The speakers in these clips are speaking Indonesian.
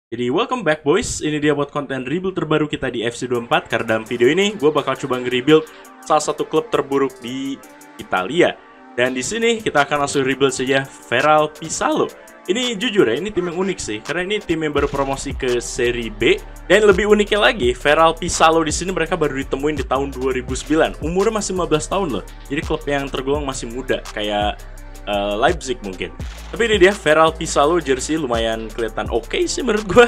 Jadi welcome back boys, ini dia buat konten rebuild terbaru kita di FC24. Karena dalam video ini gue bakal coba nge-rebuild salah satu klub terburuk di Italia. Dan di sini kita akan langsung rebuild saja Feral Pisalo. Ini jujur ya, ini tim yang unik sih, karena ini tim yang baru promosi ke Serie B. Dan lebih uniknya lagi, Feral Pisalo di sini mereka baru ditemuin di tahun 2009. Umurnya masih 15 tahun loh. Jadi klub yang tergolong masih muda, kayak Leipzig mungkin. Tapi ini dia Feral Pisalo, jersey lumayan kelihatan oke sih menurut gue.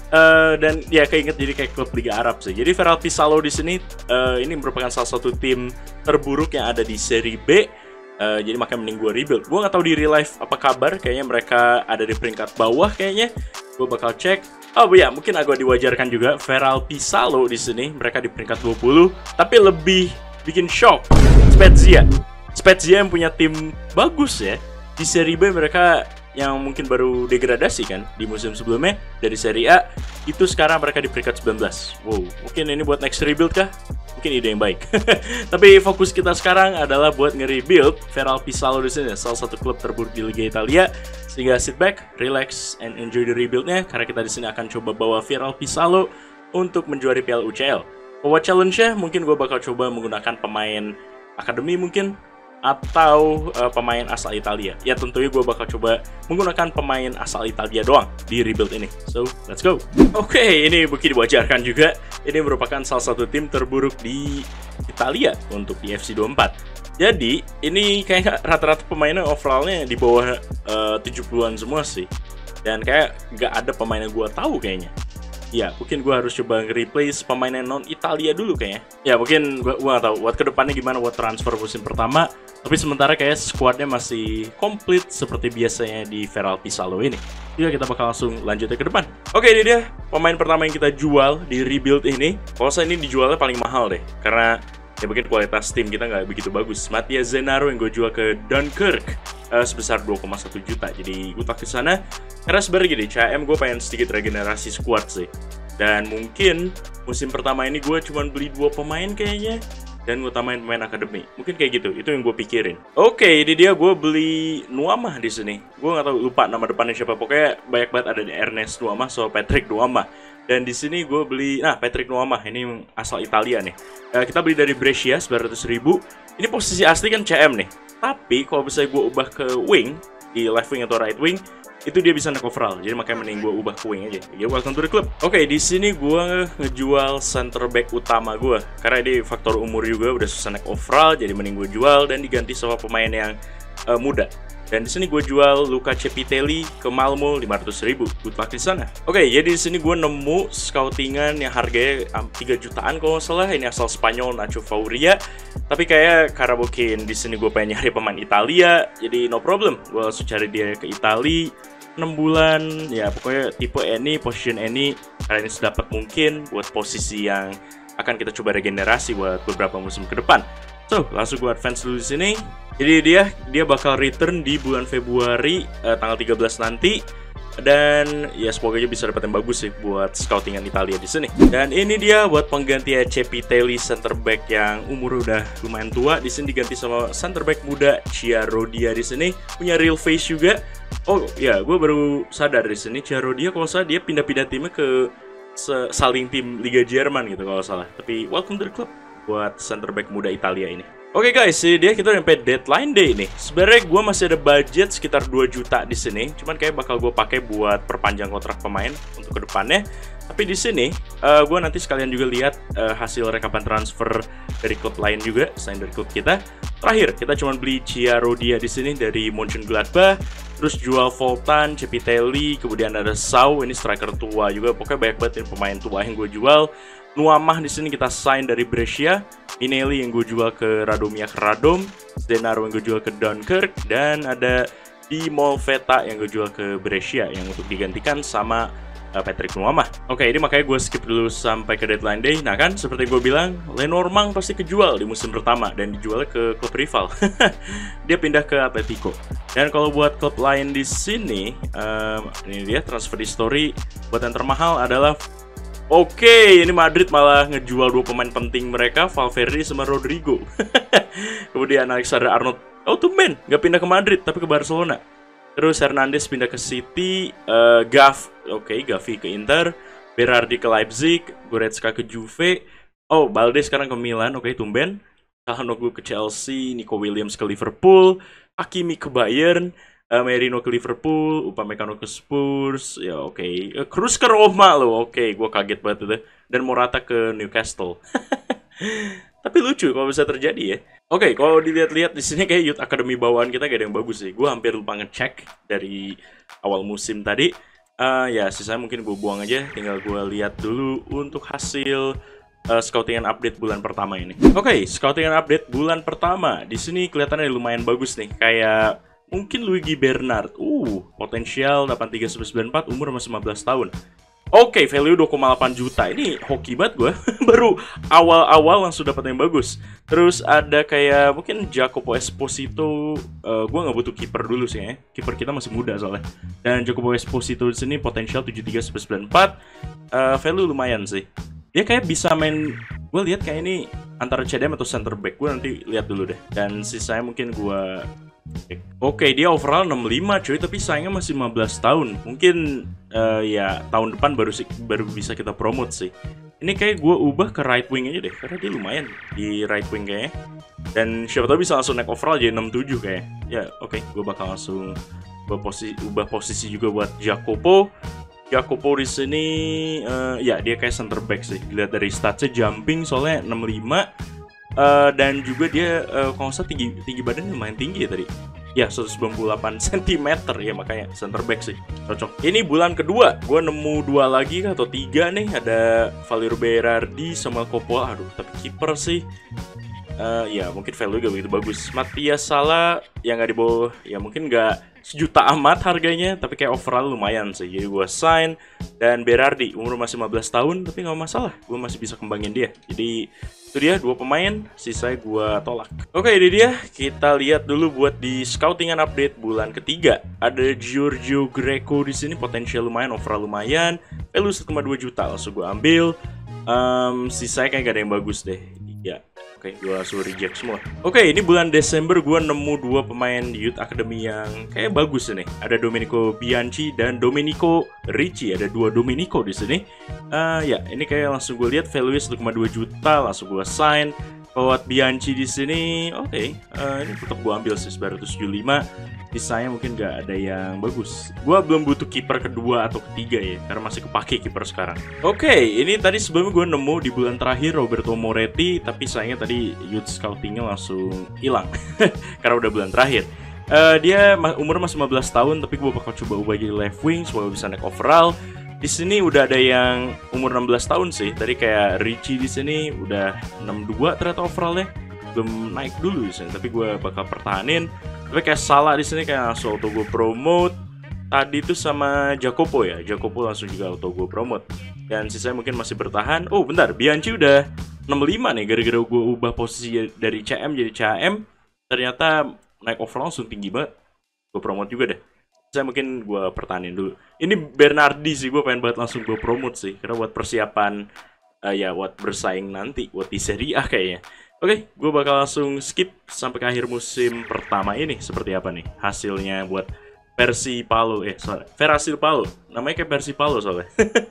Dan ya keinget jadi kayak klub Liga Arab sih. Jadi Feral Pisalo di sini ini merupakan salah satu tim terburuk yang ada di Serie B. Jadi makanya mending gue rebuild. Gue nggak tahu di real life apa kabar. Kayaknya mereka ada di peringkat bawah kayaknya. Gue bakal cek. Oh ya, mungkin agak diwajarkan juga Feral Pisalo di sini. Mereka di peringkat 20. Tapi lebih bikin shock Spezia yang punya tim bagus ya. Di Serie B mereka yang mungkin baru degradasi kan di musim sebelumnya dari Serie A, itu sekarang mereka di peringkat 19. Wow, mungkin ini buat next rebuild kah? Mungkin ide yang baik. Tapi fokus kita sekarang adalah buat nge-rebuild Feral Pisalo di sini, salah satu klub terburuk di Liga Italia. Sehingga sit back, relax, and enjoy the rebuild-nya, karena kita di sini akan coba bawa Feral Pisalo untuk menjuari Piala UCL. Buat challenge-nya, mungkin gue bakal coba menggunakan pemain akademi mungkin, atau pemain asal Italia. Ya tentunya gue bakal coba menggunakan pemain asal Italia doang di rebuild ini. So, let's go. Oke, ini mungkin diwajarkan juga. Ini merupakan salah satu tim terburuk di Italia untuk di FC24. Jadi, ini kayak rata-rata pemainnya overallnya di bawah 70-an semua sih. Dan kayak gak ada pemain yang gue tahu kayaknya. Ya, mungkin gue harus coba nge-replace pemain yang non-Italia dulu kayaknya. Ya, mungkin gue gak tahu buat kedepannya gimana buat transfer musim pertama. Tapi sementara kayak squadnya masih komplit seperti biasanya di Feral Pisalo ini. Jadi kita bakal langsung lanjut ke depan. Oke, ini dia pemain pertama yang kita jual di rebuild ini. Kalau saya ini dijualnya paling mahal deh, karena ya mungkin kualitas tim kita nggak begitu bagus. Mattia Zenaro yang gue jual ke Dunkirk sebesar 2,1 juta. Jadi gue tak ke sana karena sebenarnya gini, CM gue pengen sedikit regenerasi squad sih. Dan mungkin musim pertama ini gue cuma beli 2 pemain kayaknya, dan gue tambahin pemain akademi. Mungkin kayak gitu, itu yang gue pikirin. Oke, ini dia gue beli Nuama di sini. Gue nggak tahu, lupa nama depannya siapa. Pokoknya banyak banget ada Ernest Nuama, so Patrick Nuama. Dan di sini gue beli, Patrick Nuama, ini asal Italia nih. Kita beli dari Brescia 900.000. Ini posisi asli kan CM nih. Tapi kalau misalnya gue ubah ke wing, di left wing atau right wing, itu dia bisa naik overall. Jadi makanya mending gue ubah ke wing aja. Ya, welcome to the club. Oke, di sini gue ngejual center back utama gue, karena ini faktor umur juga udah susah naik overall. Jadi mending gue jual dan diganti sama pemain yang muda. Dan di sini gue jual Luca Cepitelli ke Malmo 500.000. Good luck di sana. Oke, jadi di sini gue nemu scoutingan yang harganya 3 jutaan kalau nggak salah. Ini asal Spanyol, Nacho Fauria. Tapi kayak karena mungkin di sini gue pengen nyari pemain Italia, jadi no problem. Gue langsung cari dia ke Italia. 6 bulan, ya pokoknya tipe any, position any. Karena ini sedapat mungkin buat posisi yang akan kita coba regenerasi buat beberapa musim ke depan. So, langsung gue advance dulu di sini. Jadi dia bakal return di bulan Februari tanggal 13 nanti. Dan ya semoga aja bisa dapat yang bagus sih buat scoutingan Italia di sini. Dan ini dia buat pengganti Cepitelli, center back yang umur udah lumayan tua. Di sini diganti sama center back muda Chiarodia di sini, punya real face juga. Oh ya, gue baru sadar di sini Chiarodia kalau salah dia pindah-pindah timnya ke saling tim Liga Jerman gitu kalau salah. Tapi welcome to the club buat center back muda Italia ini. Oke guys, ini dia kita sampai deadline day nih. Sebenarnya gue masih ada budget sekitar 2 juta di sini. Cuman kayak bakal gue pakai buat perpanjang kontrak pemain untuk kedepannya. Tapi di sini gue nanti sekalian juga lihat hasil rekapan transfer dari klub lain juga selain dari klub kita. Terakhir kita cuma beli Chiarodia di sini dari Mönchengladbach. Terus jual Voltan, Cepitelli, kemudian ada Sau, ini striker tua juga. Pokoknya banyak banget ini pemain tua yang gue jual. Nuamah di sini kita sign dari Brescia, Pinelli yang gue jual ke Radomia ke Radom, Zenaro yang gue jual ke Dunkirk, dan ada Di Molfetta yang gue jual ke Brescia yang untuk digantikan sama Patrick Nuamah. Oke, ini makanya gue skip dulu sampai ke deadline day. Nah kan, seperti gue bilang, Lenormand pasti kejual di musim pertama dan dijualnya ke klub rival. Dia pindah ke Atletico. Dan kalau buat klub lain di sini, ini dia transfer history. Buat yang termahal adalah Oke, ini Madrid malah ngejual 2 pemain penting mereka, Valverde sama Rodrigo. Kemudian Alexander Arnold, oh tumben, nggak pindah ke Madrid tapi ke Barcelona. Terus Hernandez pindah ke City, Gavi ke Inter, Berardi ke Leipzig, Goretzka ke Juve, oh Balde sekarang ke Milan, tumben. Calhanoglu ke Chelsea, Nico Williams ke Liverpool, Hakimi ke Bayern, Merino ke Liverpool, Upamecano ke Spurs, ya Kroos ke Roma loh, gue kaget banget itu. Dan Morata ke Newcastle. Tapi lucu kalau bisa terjadi ya. Kalau dilihat-lihat di sini kayak youth academy bawaan kita gak ada yang bagus sih. Gue hampir lupa ngecek dari awal musim tadi. Ya sisanya mungkin gue buang aja. Tinggal gue lihat dulu untuk hasil scoutingan update bulan pertama ini. Scoutingan update bulan pertama. Di sini kelihatannya lumayan bagus nih. Kayak mungkin Luigi Bernard. Potensial 83/94, umur masih 15 tahun. Value 2,8 juta. Ini hoki banget gue. Baru awal-awal langsung dapat yang bagus. Terus ada kayak mungkin Jacopo Esposito. Gue nggak butuh kiper dulu sih ya. Kiper kita masih muda soalnya. Dan Jacopo Esposito di sini potensial 73/94. Value lumayan sih. Dia kayak bisa main. Gue lihat kayak ini antara CDM atau center back. Gue nanti lihat dulu deh. Dan sisanya mungkin gue. Dia overall 65 cuy, tapi sayangnya masih 15 tahun. Mungkin ya tahun depan baru bisa kita promote sih. Ini kayak gue ubah ke right wing aja deh, karena dia lumayan di right wing kayaknya. Dan siapa tahu bisa langsung naik overall jadi 67 kayak. Ya gue bakal langsung ubah posisi juga buat Jacopo. Jacopo di sini ya dia kayak center back sih. Dilihat dari statsnya jumping soalnya 65. Dan juga dia kalau nggak salah tinggi badan lumayan tinggi ya tadi. Ya 198 cm ya, makanya center back sih cocok. Ini bulan kedua gue nemu 2 lagi atau 3 nih. Ada Valerio Berardi sama Coppola. Tapi kiper sih ya mungkin value gak begitu bagus. Matias Salah yang nggak di bawah, ya mungkin nggak sejuta amat harganya, tapi kayak overall lumayan sih. Jadi gue sign. Dan Berardi umur masih 15 tahun, tapi nggak masalah, gue masih bisa kembangin dia. Jadi itu dia 2 pemain, sisanya gue tolak. Ini dia, kita lihat dulu buat di scoutingan update bulan ketiga. Ada Giorgio Greco di sini, potensial lumayan, overall lumayan, value 1,2 juta, langsung gue ambil. Sisanya kayak gak ada yang bagus deh. Ya, gue langsung reject semua. Ini bulan Desember gue nemu 2 pemain youth academy yang kayak bagus ini. Ada Domenico Bianchi dan Domenico Ricci. Ada 2 Domenico di sini. Ya, ini kayak langsung gue lihat value 1,2 juta, langsung gue sign. Buat Bianchi di sini, ini tetap gue ambil sih 975. Sisanya mungkin gak ada yang bagus. Gue belum butuh kiper kedua atau ketiga ya, karena masih kepake kiper sekarang. Ini tadi sebelumnya gue nemu di bulan terakhir Roberto Moretti, tapi sayangnya tadi youth scoutingnya langsung hilang karena udah bulan terakhir. Dia umur masih 15 tahun, tapi gue bakal coba ubah jadi left wing supaya bisa naik overall. Di sini udah ada yang umur 16 tahun sih. Tadi kayak Ricci di sini udah 62 ternyata overallnya. Belum naik dulu di sini, tapi gue bakal pertahanin. Tapi kayak Salah di sini kayak langsung auto gue promote. Tadi itu sama Jacopo ya. Jacopo langsung juga auto gue promote. Dan sisanya mungkin masih bertahan. Bentar, Bianchi udah 65 nih gara-gara gue ubah posisi dari CM jadi CM. Ternyata naik overall langsung tinggi banget. Gue promote juga deh. Saya mungkin gue pertahanin dulu. Ini Bernardi sih, gue pengen banget langsung gue promote sih. Karena buat persiapan ya buat bersaing nanti buat di Serie A kayaknya. Gue bakal langsung skip sampai ke akhir musim pertama ini. Seperti apa nih hasilnya buat Persipalo, Verasilo. Namanya kayak Persipalo soalnya.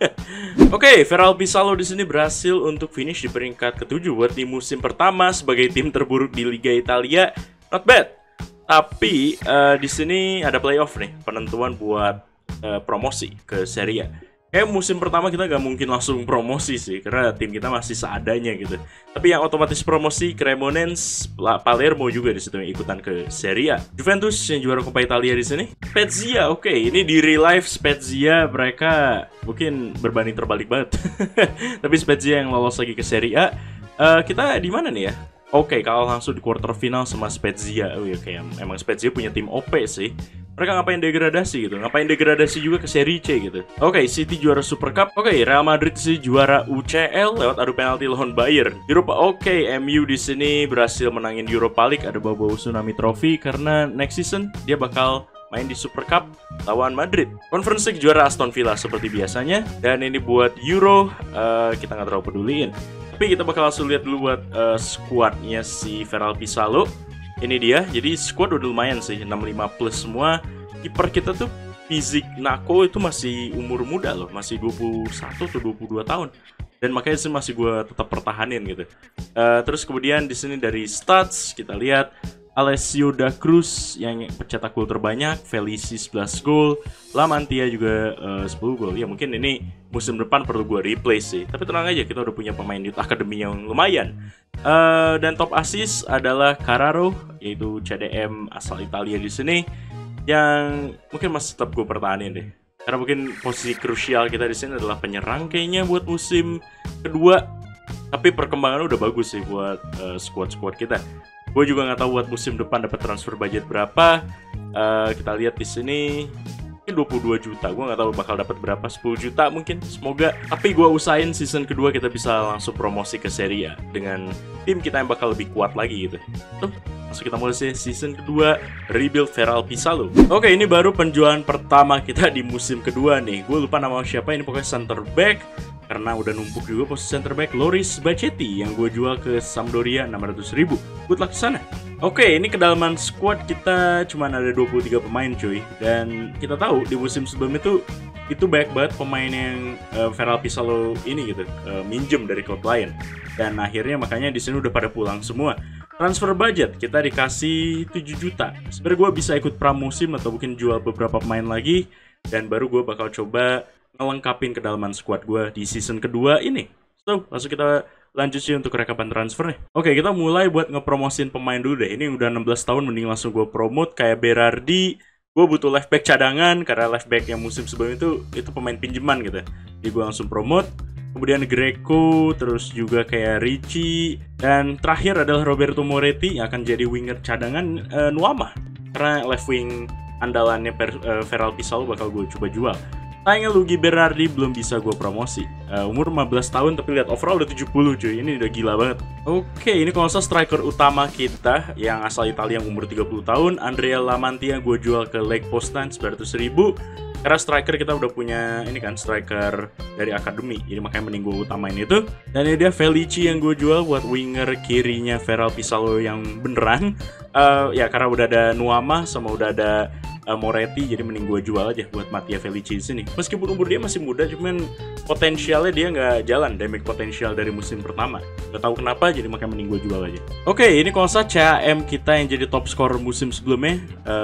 Verasilo di sini berhasil untuk finish di peringkat ke-7 buat di musim pertama sebagai tim terburuk di Liga Italia. Not bad. Tapi di sini ada playoff nih, penentuan buat promosi ke Serie A. Kayak musim pertama kita gak mungkin langsung promosi sih, karena tim kita masih seadanya gitu. Tapi yang otomatis promosi Cremonense, Palermo juga di situ yang ikutan ke Serie A. Juventus yang juara Coppa Italia di sini. Spezia, ini di real life Spezia mereka mungkin berbanding terbalik banget. Tapi Spezia yang lolos lagi ke Serie A. Kita di mana nih ya? Kalau langsung di quarter final sama Spezia. Kayak emang Spezia punya tim OP sih. Mereka ngapain degradasi gitu, ngapain degradasi juga ke Serie C gitu. City juara Super Cup. Real Madrid sih juara UCL lewat adu penalti lawan Bayern. Europa MU di sini berhasil menangin Europa League, ada bau-bau tsunami trophy karena next season dia bakal main di Super Cup lawan Madrid. Conference League juara Aston Villa seperti biasanya. Dan ini buat Euro kita nggak terlalu peduliin. Tapi kita bakal langsung lihat dulu buat squadnya si Verasilo. Ini dia, jadi squad udah lumayan sih, 65 plus semua. kiper kita tuh Fizik Nako itu masih umur muda loh, masih 21 atau 22 tahun. Dan makanya sih masih gue tetap pertahanin gitu. Terus kemudian di sini dari stats kita lihat Alessio da Cruz yang pencetak gol terbanyak, Felici 11 gol, Lamantia juga 10 gol. Ya mungkin ini musim depan perlu gue replace sih. Tapi tenang aja, kita udah punya pemain youth academy yang lumayan. Dan top assist adalah Carraro, yaitu CDM asal Italia di sini, yang mungkin masih tetap gue pertahanin deh. Karena mungkin posisi krusial kita di sini adalah penyerang kayaknya buat musim kedua. Tapi perkembangannya udah bagus sih buat squad kita. Gue juga nggak tahu buat musim depan dapat transfer budget berapa. Kita lihat di sini mungkin 22 juta. Gue nggak tahu bakal dapat berapa, 10 juta mungkin. Semoga. Tapi gue usahain season kedua kita bisa langsung promosi ke Serie A dengan tim kita yang bakal lebih kuat lagi gitu. Tuh. Langsung kita mulai season kedua, rebuild Feral Pisalo. Oke, ini baru penjualan pertama kita di musim kedua nih. Gue lupa nama siapa, ini pokoknya center back. Karena udah numpuk juga posisi center back, Loris Bacchetti yang gue jual ke Sampdoria 600.000. Good luck kesana. Oke, ini kedalaman squad kita cuma ada 23 pemain cuy. Dan kita tahu di musim sebelum itu banyak banget pemain yang Feral Pisalo ini gitu, minjem dari klub lain. Dan akhirnya makanya di sini udah pada pulang semua. Transfer budget kita dikasih 7 juta. Sebenarnya gue bisa ikut pramusim atau mungkin jual beberapa pemain lagi. Dan baru gue bakal coba ngelengkapin kedalaman squad gue di season kedua ini. So, langsung kita lanjut sih untuk rekapan transfer nih. Oke, kita mulai buat ngepromosin pemain dulu deh. Ini udah 16 tahun, mending langsung gue promote. Kayak Berardi, gue butuh left back cadangan. Karena left back yang musim sebelum itu pemain pinjaman gitu. Jadi gue langsung promote. Kemudian Greco, terus juga kayak Ricci. Dan terakhir adalah Roberto Moretti yang akan jadi winger cadangan Nuama. Karena left wing andalannya Feral Pisalo bakal gue coba jual. Sayangnya Luigi Berardi belum bisa gue promosi. Umur 15 tahun tapi lihat overall udah 70 cuy. Ini udah gila banget. Oke, ini kalau nggak salah striker utama kita yang asal Italia yang umur 30 tahun, Andrea Lamantia, gue jual ke Lake Postan 900.000. Karena striker kita udah punya ini kan striker dari akademi, jadi makanya mending gue utamain itu. Dan ini dia Felici yang gue jual buat winger kirinya Feral Pisalo yang beneran. Ya karena udah ada Nuama sama udah ada Moretti, jadi mending gue jual aja buat Mattia Felici di sini. Meskipun umur dia masih muda, cuman potensialnya dia nggak jalan, damage potensial dari musim pertama. Gak tahu kenapa, jadi makanya mending gue jual aja. Oke, ini kalau nggak salah CAM kita yang jadi top scorer musim sebelumnya,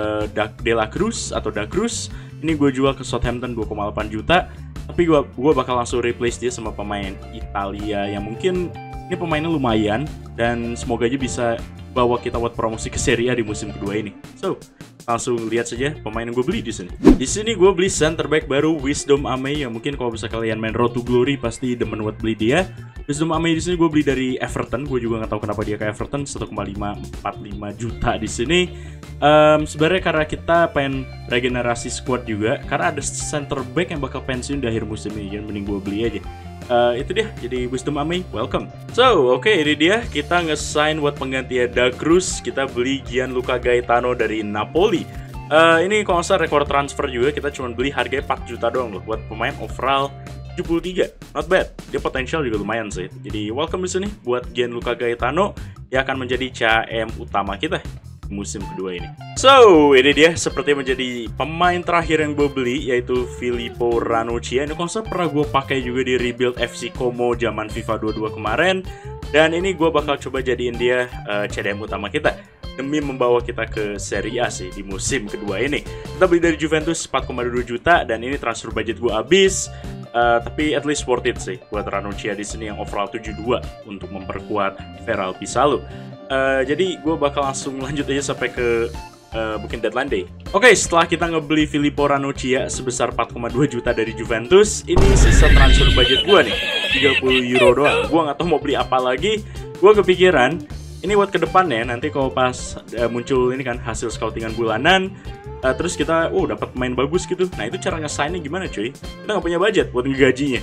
De La Cruz atau Da Cruz. Ini gue jual ke Southampton 2,8 juta. Tapi gue bakal langsung replace dia sama pemain Italia yang mungkin ini pemainnya lumayan dan semoga aja bisa bawa kita buat promosi ke Serie A di musim kedua ini. So, langsung lihat saja pemain yang gue beli di sini. Di sini gue beli center back baru Wisdom Ame yang mungkin kalau bisa kalian main Road to Glory pasti demen buat beli dia. Wisdom Ame di sini gue beli dari Everton. Gue juga nggak tahu kenapa dia ke Everton 1,545 juta di sini. Sebenarnya karena kita pengen regenerasi squad juga. Karena ada center back yang bakal pensiun di akhir musim ini, jadi mending gue beli aja. Itu dia, jadi Wisdom Ame, welcome. So, oke, ini dia, kita nge-sign buat penggantian Da Cruz. Kita beli Gianluca Gaetano dari Napoli. Ini kalau nggak salah rekor transfer juga, kita cuma beli harganya 4 juta doang loh buat pemain overall 73, not bad. Dia potensial juga lumayan sih. Jadi welcome di sini buat Gianluca Gaetano yang akan menjadi CAM utama kita musim kedua ini. So, ini dia seperti menjadi pemain terakhir yang gue beli, yaitu Filippo Ranocchia. Ini konsep pernah gue pakai juga di rebuild FC Como zaman FIFA 22 kemarin. Dan ini gue bakal coba jadiin dia CDM utama kita demi membawa kita ke Serie A sih di musim kedua ini. Kita beli dari Juventus 4,2 juta dan ini transfer budget gue habis. Tapi at least worth it sih buat Ranocchia di sini yang overall 72 untuk memperkuat Feral Pisalo. Jadi gue bakal langsung lanjut aja sampai ke mungkin deadline day. Oke, setelah kita ngebeli Filippo Ranocchia sebesar 4,2 juta dari Juventus, ini sisa transfer budget gue nih 30 euro doang. Gue nggak tahu mau beli apa lagi. Gue kepikiran ini buat kedepannya nanti kalau pas muncul ini kan hasil scoutingan bulanan. Terus kita, dapat pemain bagus gitu. Nah itu cara nge-sign-nya gimana cuy? Kita nggak punya budget buat ngegajinya.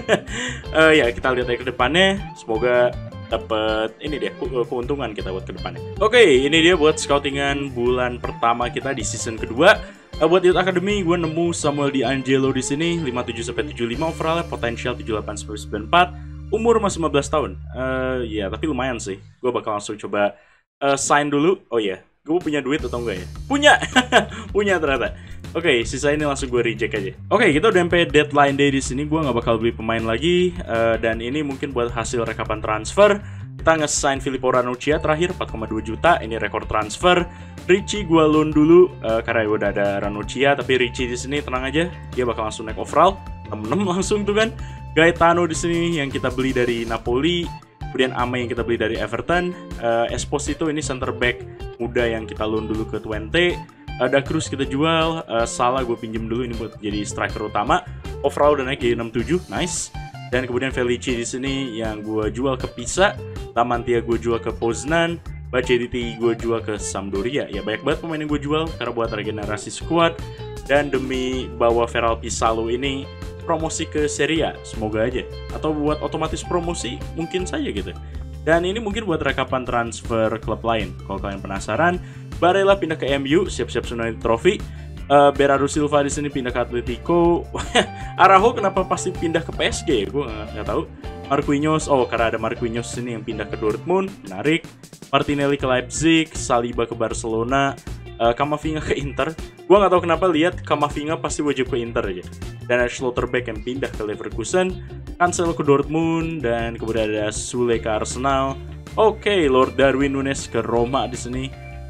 Ya kita lihat aja ke depannya. Semoga dapat ini dia keuntungan kita buat ke depannya. Oke, ini dia buat scoutingan bulan pertama kita di season kedua. Buat Youth Academy gue nemu Samuel Di Angelo di sini 57-75 overall, potensial 78-94, umur masih 15 tahun. Ya tapi lumayan sih. Gue bakal langsung coba sign dulu. Oh iya, gue punya duit atau enggak ya? Punya. Punya ternyata. Oke, sisa ini langsung gue reject aja. Oke, kita udah sampai deadline day di sini. Gue nggak bakal beli pemain lagi. Dan ini mungkin buat hasil rekapan transfer. Kita nge-sign Filippo Ranocchia terakhir 4,2 juta. Ini rekor transfer. Ricci gue loan dulu karena udah ada Ranocchia. Tapi Ricci di sini tenang aja, dia bakal langsung naik overall 66 langsung tuh kan. Gaetano di sini yang kita beli dari Napoli. Kemudian Ame yang kita beli dari Everton. Esposito ini center back muda yang kita loan dulu ke Twente. Ada Cruz kita jual, Salah gue pinjem dulu ini buat jadi striker utama. Overall udah naik jadi 67, nice. Dan kemudian Felici di sini yang gue jual ke Pisa, Lamantia gue jual ke Poznan, Bacediti gue jual ke Sampdoria. Ya banyak banget pemain yang gue jual karena buat regenerasi squad dan demi bawa Feral Pisalo ini promosi ke Serie A, semoga aja. Atau buat otomatis promosi, mungkin saja gitu. Dan ini mungkin buat rekapan transfer klub lain. Kalau kalian penasaran, Barella pindah ke MU, siap-siap United Trophy. Bernardo Silva di sini pindah ke Atletico. Araujo kenapa pasti pindah ke PSG? Gue nggak tahu. Marquinhos, karena ada Marquinhos sini yang pindah ke Dortmund, menarik. Martinelli ke Leipzig, Saliba ke Barcelona, Camavinga ke Inter. Gue nggak tahu kenapa lihat Camavinga pasti wajib ke Inter aja. Dan ada Schlotterbeck yang pindah ke Leverkusen, Cancelo ke Dortmund, dan kemudian ada Sule ke Arsenal. Oke, Lord Darwin Nunes ke Roma di sini.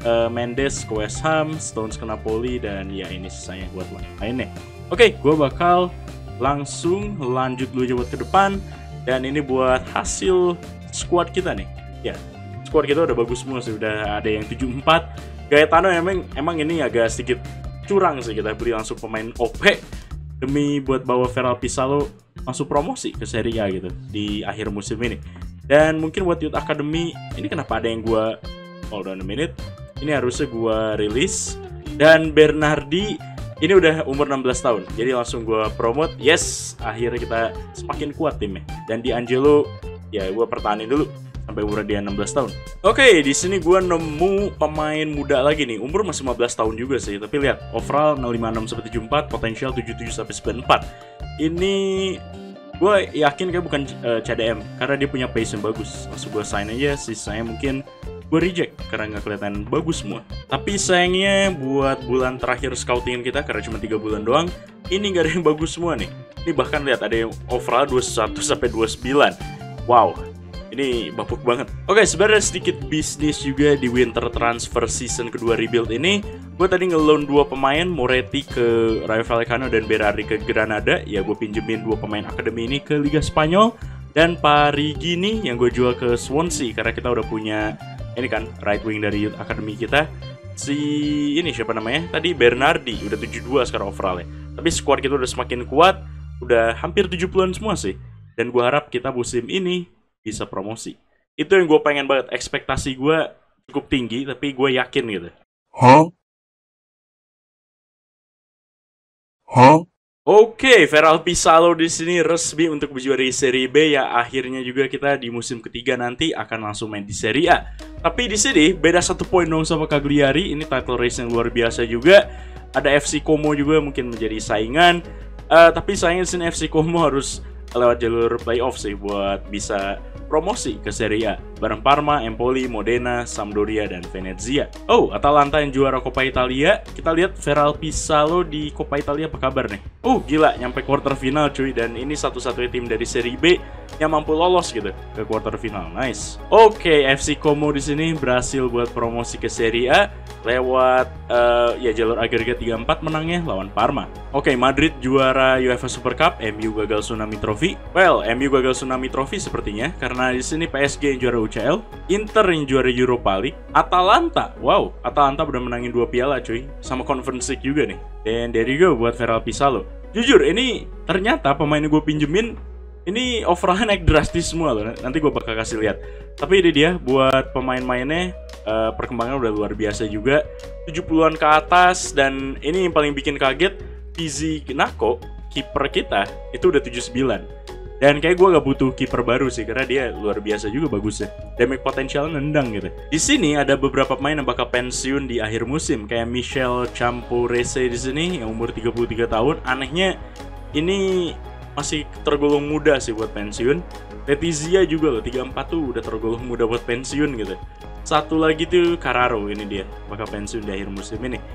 Mendes ke West Ham, Stones ke Napoli, dan ya ini sisanya buat lainnya. Oke, gue bakal langsung lanjut dulu aja buat ke depan. Dan ini buat hasil squad kita nih. Ya, squad kita udah bagus semua sih, udah ada yang 74. Gaetano emang ini agak sedikit curang sih, kita beli langsung pemain OP demi buat bawa Feral Pisalo masuk promosi ke Serie A gitu di akhir musim ini. Dan mungkin buat Youth Academy, ini kenapa ada yang gue hold on a minute. Ini harusnya gue rilis. Dan Bernardi ini udah umur 16 tahun. Jadi langsung gue promote. Yes, akhirnya kita semakin kuat timnya. Dan di Angelo, ya gue pertahanin dulu sampai umur dia 16 tahun. Oke, di sini gue nemu pemain muda lagi nih. Umur masih 15 tahun juga sih. Tapi lihat, overall 056-74, potensial 77-94. Ini gue yakin kayak bukan CDM karena dia punya pace yang bagus. Langsung gue sign aja. Sisanya mungkin gue reject karena nggak kelihatan bagus semua. Tapi sayangnya buat bulan terakhir scoutingan kita, karena cuma 3 bulan doang, ini nggak ada yang bagus semua nih. Ini bahkan lihat ada yang overall 21-29. Wow, ini bapuk banget. Oke, sebenarnya sedikit bisnis juga di winter transfer season kedua rebuild ini. Gue tadi nge-loan 2 pemain, Moretti ke Rayo Vallecano dan Berardi ke Granada. Ya gue pinjemin 2 pemain akademi ini ke Liga Spanyol. Dan Parigini yang gue jual ke Swansea karena kita udah punya ini kan right wing dari Youth Academy kita. Si ini siapa namanya? Tadi Bernardi udah 72 sekarang overall ya. Tapi squad kita udah semakin kuat, udah hampir 70-an semua sih. Dan gue harap kita musim ini bisa promosi. Itu yang gue pengen banget. Ekspektasi gue cukup tinggi, tapi gue yakin gitu. Oke, Feral Pisalo di sini resmi untuk menjuarai Serie B ya. Akhirnya juga kita di musim ketiga nanti akan langsung main di Serie A. Tapi di sini beda 1 poin dong sama Cagliari. Ini title race yang luar biasa juga. Ada FC Como juga mungkin menjadi saingan. Tapi sayangnya di sini FC Como harus lewat jalur playoff sih buat bisa promosi ke Serie A bareng Parma, Empoli, Modena, Sampdoria, dan Venezia. Oh, Atalanta yang juara Coppa Italia. Kita lihat Feral Pisalo di Coppa Italia apa kabar nih? Oh, gila, nyampe quarter final cuy. Dan ini satu-satunya tim dari Serie B yang mampu lolos gitu ke quarter final. Nice. Oke, FC Como di sini berhasil buat promosi ke Serie A lewat ya jalur agregat 3-4 menangnya lawan Parma. Oke, Madrid juara UEFA Super Cup, MU gagal Tsunami Trophy. Well, MU gagal Tsunami Trophy sepertinya karena di sini PSG yang juara UCL, Inter yang juara Europa League, Atalanta. Wow, Atalanta udah menangin 2 piala cuy, sama Conference League juga nih. Dan there you go buat Feral Pisalo. Jujur, ini ternyata pemain yang gue pinjemin ini overall naik drastis semua loh. Nanti gue bakal kasih lihat. Tapi ini dia buat pemain-mainnya, perkembangan udah luar biasa juga. 70-an ke atas. Dan ini yang paling bikin kaget, Pizzi Gnacco, kiper kita itu udah 79. Dan kayak gue gak butuh kiper baru sih karena dia luar biasa juga bagusnya. Damage potensial nendang gitu. Di sini ada beberapa pemain yang bakal pensiun di akhir musim kayak Michel Camporese di sini yang umur 33 tahun. Anehnya ini masih tergolong muda sih buat pensiun. Letizia juga loh, 34 tuh udah tergolong muda buat pensiun gitu. Satu lagi tuh Carraro, ini dia bakal pensiun di akhir musim ini.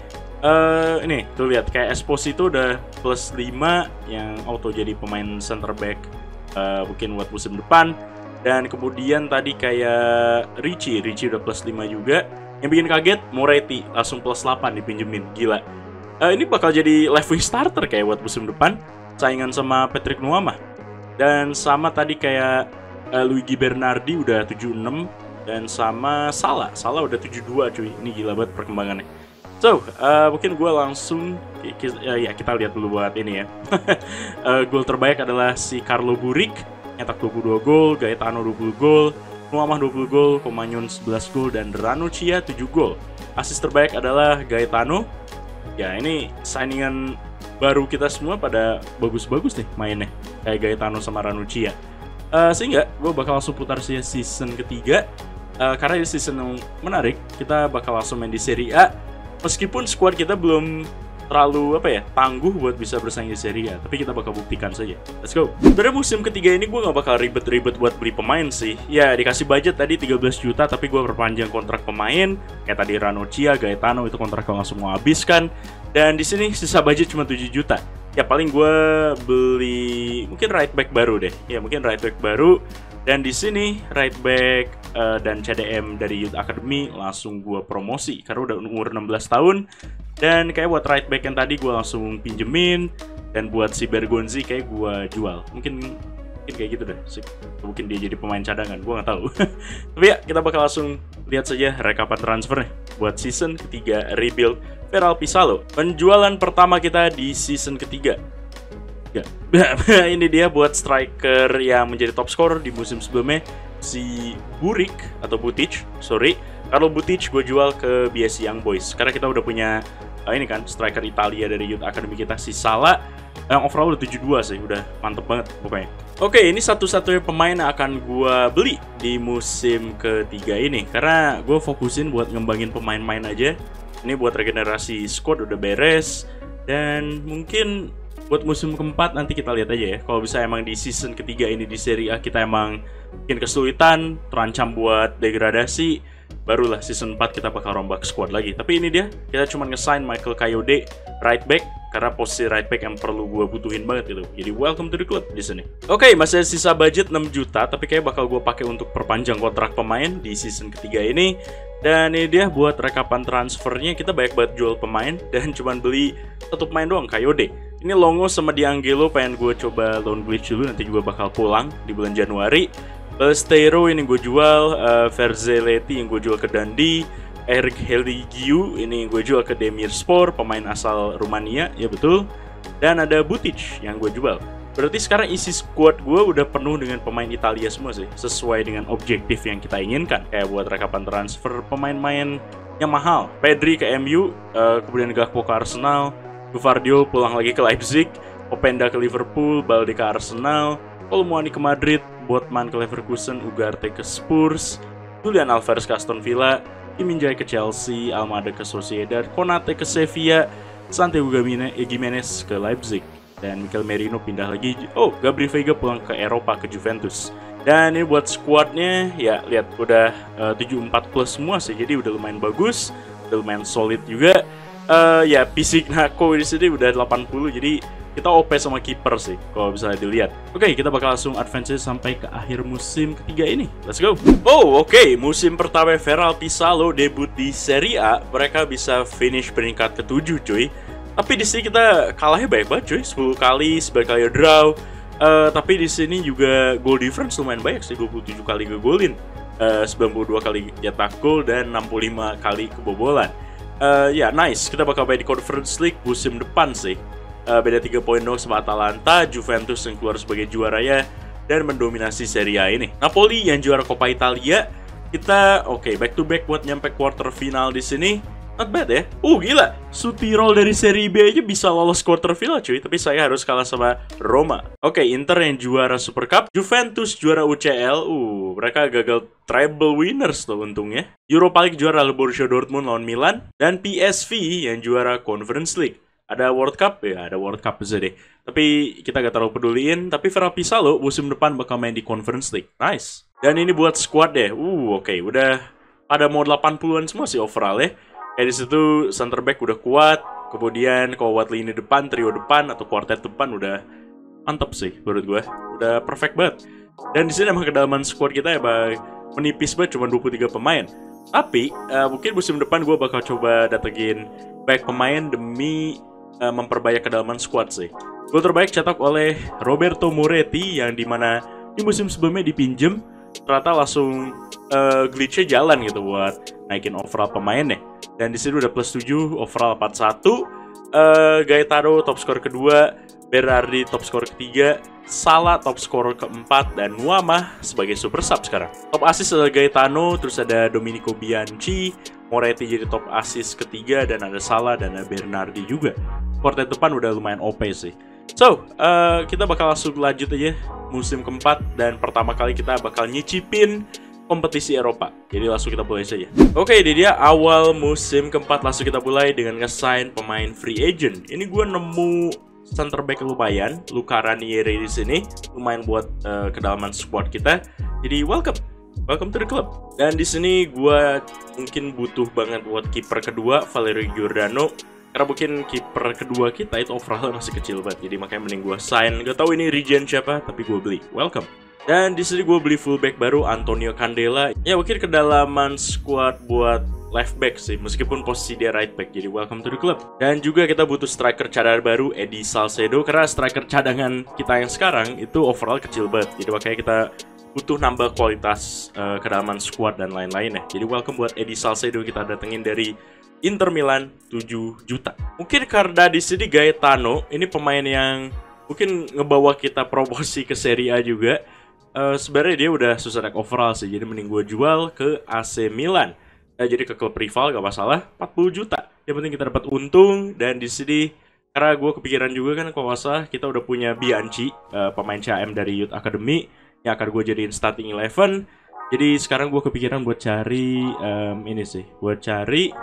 Ini tuh lihat kayak Esposito udah plus 5 yang auto jadi pemain center back mungkin buat musim depan. Dan kemudian tadi kayak Richie udah plus 5 juga. Yang bikin kaget Moretti langsung plus 8 dipinjemin, gila. Ini bakal jadi left wing starter kayak buat musim depan, saingan sama Patrick Nuama. Dan sama tadi kayak Luigi Bernardi udah 76 dan sama Salah udah 72 cuy. Ini gila banget perkembangannya. So, mungkin gue langsung kita lihat dulu buat ini ya. Gol terbaik adalah si Carlo Buric, nyetak 22 gol, Gaetano 20 gol, Nuamah 20 gol, Comanyon 11 gol, dan Ranocchia 7 gol. Asis terbaik adalah Gaetano. Ya, ini signingan baru kita semua pada bagus-bagus nih mainnya, kayak Gaetano sama Ranocchia. Sehingga gue bakal langsung putar season ketiga. Karena ini season yang menarik, kita bakal langsung main di Serie A. Meskipun squad kita belum terlalu tangguh buat bisa bersaing di Serie A, tapi kita bakal buktikan saja. Let's go. Pada musim ketiga ini gue gak bakal ribet-ribet buat beli pemain sih. Ya dikasih budget tadi 13 juta, tapi gue perpanjang kontrak pemain. Kayak tadi Ranocchia, Gaetano itu kontrak gue langsung mau habiskan. Dan di sini sisa budget cuma 7 juta. Ya paling gue beli mungkin right back baru deh. Ya mungkin right back baru. Dan di sini right back dan CDM dari Youth Academy langsung gue promosi karena udah umur 16 tahun. Dan kayak buat right back yang tadi gue langsung pinjemin. Dan buat si Bergonzi kayak gue jual. Mungkin kayak gitu deh. Mungkin dia jadi pemain cadangan, gue nggak tahu. Tapi ya kita bakal langsung lihat saja rekapan transfer nih buat season ketiga rebuild Feral Pisalo. Penjualan pertama kita di season ketiga. Ya, ini dia buat striker yang menjadi top scorer di musim sebelumnya, si Buric atau Butic, sorry. Kalau Butic gue jual ke BSC Young Boys karena kita udah punya ini kan striker Italia dari Youth Academy kita, si Salah, yang overall udah 72 sih, udah mantep banget pokoknya. Oke, ini satu-satunya pemain yang akan gue beli di musim ketiga ini karena gue fokusin buat ngembangin pemain-pemain aja. Ini buat regenerasi squad udah beres. Dan mungkin buat musim keempat nanti kita lihat aja ya. Kalau bisa emang di season ketiga ini di Serie A kita emang bikin kesulitan, terancam buat degradasi, barulah season 4 kita bakal rombak squad lagi. Tapi ini dia, kita cuma nge-sign Michael Kayode right back karena posisi right back yang perlu gue butuhin banget gitu. Jadi welcome to the club di sini. Oke, masih ada sisa budget 6 juta, tapi kayak bakal gue pakai untuk perpanjang kontrak pemain di season ketiga ini. Dan ini dia buat rekapan transfernya, kita banyak banget jual pemain dan cuman beli satu pemain doang, Kayode. Ini Longo sama Diangelo pengen gue coba loan glitch dulu, nanti juga bakal pulang di bulan Januari. Stero ini gue jual, Verzeletti yang gue jual ke Dundee, Eric Heligiu ini gue jual ke Demirspor, pemain asal Rumania, ya betul. Dan ada Butic yang gue jual. Berarti sekarang isi squad gue udah penuh dengan pemain Italia semua sih, sesuai dengan objektif yang kita inginkan. Kayak buat rekapan transfer pemain-pemain yang mahal. Pedri ke MU, kemudian Gakpo ke Arsenal, Gvardiol pulang lagi ke Leipzig, Openda ke Liverpool, Balde ke Arsenal, Colomwani ke Madrid, Botman ke Leverkusen, Ugarte ke Spurs, Julian Alvarez ke Aston Villa, Kim Min-jae ke Chelsea, Almada ke Sociedad, Konate ke Sevilla, Santiago Gimenez ke Leipzig, dan Mikel Merino pindah lagi. Oh, Gabri Veiga pulang ke Eropa ke Juventus. Dan ini buat squadnya, ya lihat udah 74 plus semua sih, jadi udah lumayan bagus, udah lumayan solid juga. Ya fisik Nako di sini udah 80, jadi kita OP sama kiper sih kalau bisa dilihat. Oke, kita bakal langsung advance sampai ke akhir musim ketiga ini. Let's go. Oh, oke. Musim pertama Feral Pisalo debut di Serie A, mereka bisa finish peringkat ke-7 cuy. Tapi di sini kita kalahnya banyak banget cuy, 10 kali, 9 kali draw. Tapi di sini juga goal difference lumayan banyak sih, 27 kali ngegolin, 92 kali nyetak gol dan 65 kali kebobolan. Ya nice, kita bakal main di Conference League musim depan sih. Beda 3 poin dong sama Atalanta, Juventus yang keluar sebagai juara ya, dan mendominasi Serie A ini. Napoli yang juara Coppa Italia, kita back to back buat nyampe quarter final di sini. Not bad ya. Gila, Sutirol dari Serie B aja bisa lolos quarter final cuy, tapi saya harus kalah sama Roma. Inter yang juara Super Cup, Juventus juara UCL. Mereka gagal treble winners tuh untungnya. Europa League juara Borussia Dortmund lawan Milan, dan PSV yang juara Conference League. Ada World Cup? Ya, ada World Cup aja deh. Tapi kita gak terlalu peduliin. Tapi Feral Pisalo musim depan bakal main di Conference League. Nice. Dan ini buat squad deh. Udah pada mau 80-an semua sih overall ya. Kayak di situ center back udah kuat. Kemudian kalau buat lini depan, trio depan atau quartet depan udah mantep sih menurut gue. Udah perfect banget. Dan di sini emang kedalaman squad kita ya menipis banget, cuma 23 pemain. Tapi mungkin musim depan gue bakal coba datengin banyak pemain demi memperbanyak kedalaman squad sih. Gol terbaik cetak oleh Roberto Moretti yang dimana di musim sebelumnya dipinjem, ternyata langsung glitch-nya jalan gitu buat naikin overall pemainnya. Dan di sini udah plus 7, overall 41. Gaetano top skor kedua, Berardi top skor ketiga, Salah top skor keempat, dan Nuama sebagai super sub sekarang. Top assist ada Gaetano, terus ada Domenico Bianchi, Moretti jadi top assist ketiga, dan ada Salah dan ada Bernardi juga. Quartet depan udah lumayan OP sih. So, kita bakal langsung lanjut aja musim keempat, dan pertama kali kita bakal nyicipin kompetisi Eropa. Jadi langsung kita mulai saja. Oke, ini dia awal musim keempat. Langsung kita mulai dengan nge-sign pemain free agent. Ini gue nemu center back lumayan, Luca Ranieri di sini, lumayan buat kedalaman squad kita. Jadi welcome to the club. Dan di sini gue mungkin butuh banget buat kiper kedua, Valerio Giordano. Karena mungkin kiper kedua kita itu overall masih kecil banget. Jadi makanya mending gue sign. Gak tahu ini regen siapa, tapi gue beli. Welcome. Dan di sini gue beli fullback baru, Antonio Candela. Ya mungkin kedalaman squad buat left back sih, meskipun posisi dia right back. Jadi welcome to the club. Dan juga kita butuh striker cadangan baru, Eddie Salcedo. Karena striker cadangan kita yang sekarang itu overall kecil banget. Jadi makanya kita butuh nambah kualitas kedalaman squad dan lain-lain ya. Jadi welcome buat Eddie Salcedo, kita datengin dari Inter Milan 7 juta. Mungkin karena di sini Gaetano, ini pemain yang mungkin ngebawa kita promosi ke Serie A juga. Sebenarnya dia udah susah naik overall sih, jadi mending gue jual ke AC Milan. Jadi ke klub rival gak masalah, 40 juta. Yang penting kita dapat untung. Dan di sini karena gue kepikiran juga kan kalau gak salah kita udah punya Bianchi, pemain CAM dari Youth Academy yang akan gue jadiin starting 11. Jadi sekarang gue kepikiran buat cari ini sih, buat cari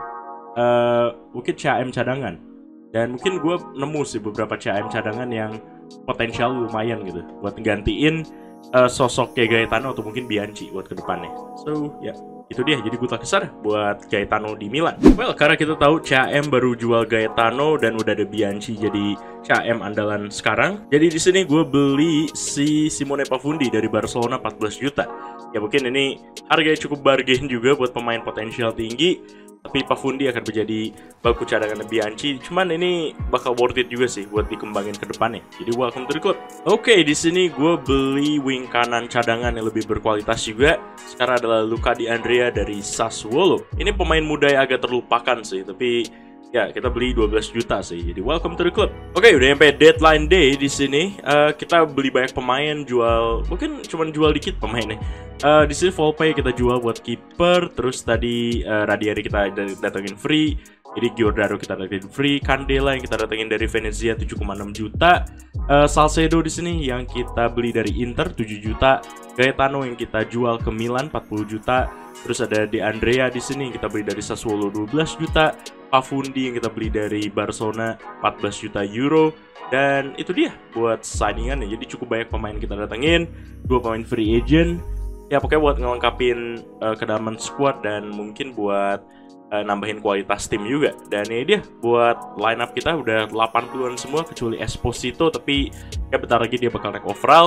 mungkin CAM cadangan. Dan mungkin gue nemu sih beberapa CAM cadangan yang potensial lumayan gitu buat gantiin sosok kayak Gaetano atau mungkin Bianchi buat kedepannya. So ya, itu dia. Jadi gue tak kesana buat Gaetano di Milan. Well, karena kita tahu CAM baru jual Gaetano dan udah ada Bianchi jadi CAM andalan sekarang. Jadi di sini gue beli si Simone Pafundi dari Barcelona 14 juta. Ya mungkin ini harganya cukup bargain juga buat pemain potensial tinggi. Tapi Pafundi akan menjadi bangku cadangan Bianchi. Cuman ini bakal worth it juga sih buat dikembangin ke depannya. Jadi welcome to the club. Oke, di sini gue beli wing kanan cadangan yang lebih berkualitas juga. Sekarang adalah Luca Di Andrea dari Sassuolo. Ini pemain muda yang agak terlupakan sih, tapi ya kita beli 12 juta sih. Jadi welcome to the club. Oke, udah sampai deadline day di sini. Kita beli banyak pemain, jual mungkin cuman jual dikit pemainnya. Di sini Volpe kita jual buat kiper, terus tadi Ranieri kita datengin free, jadi Giordano kita datengin free, Candela yang kita datengin dari Venezia 7,6 juta, Salcedo di sini yang kita beli dari Inter 7 juta, Gaetano yang kita jual ke Milan 40 juta, terus ada De Andrea di sini yang kita beli dari Sassuolo 12 juta, Pafundi yang kita beli dari Barcelona 14 juta euro. Dan itu dia buat signingan ya. Jadi cukup banyak pemain kita datengin, 2 pemain free agent. Ya pokoknya buat ngelengkapin kedalaman squad dan mungkin buat nambahin kualitas tim juga. Dan ini dia buat line up kita udah 80-an semua kecuali Esposito, tapi ya bentar lagi dia bakal naik overall.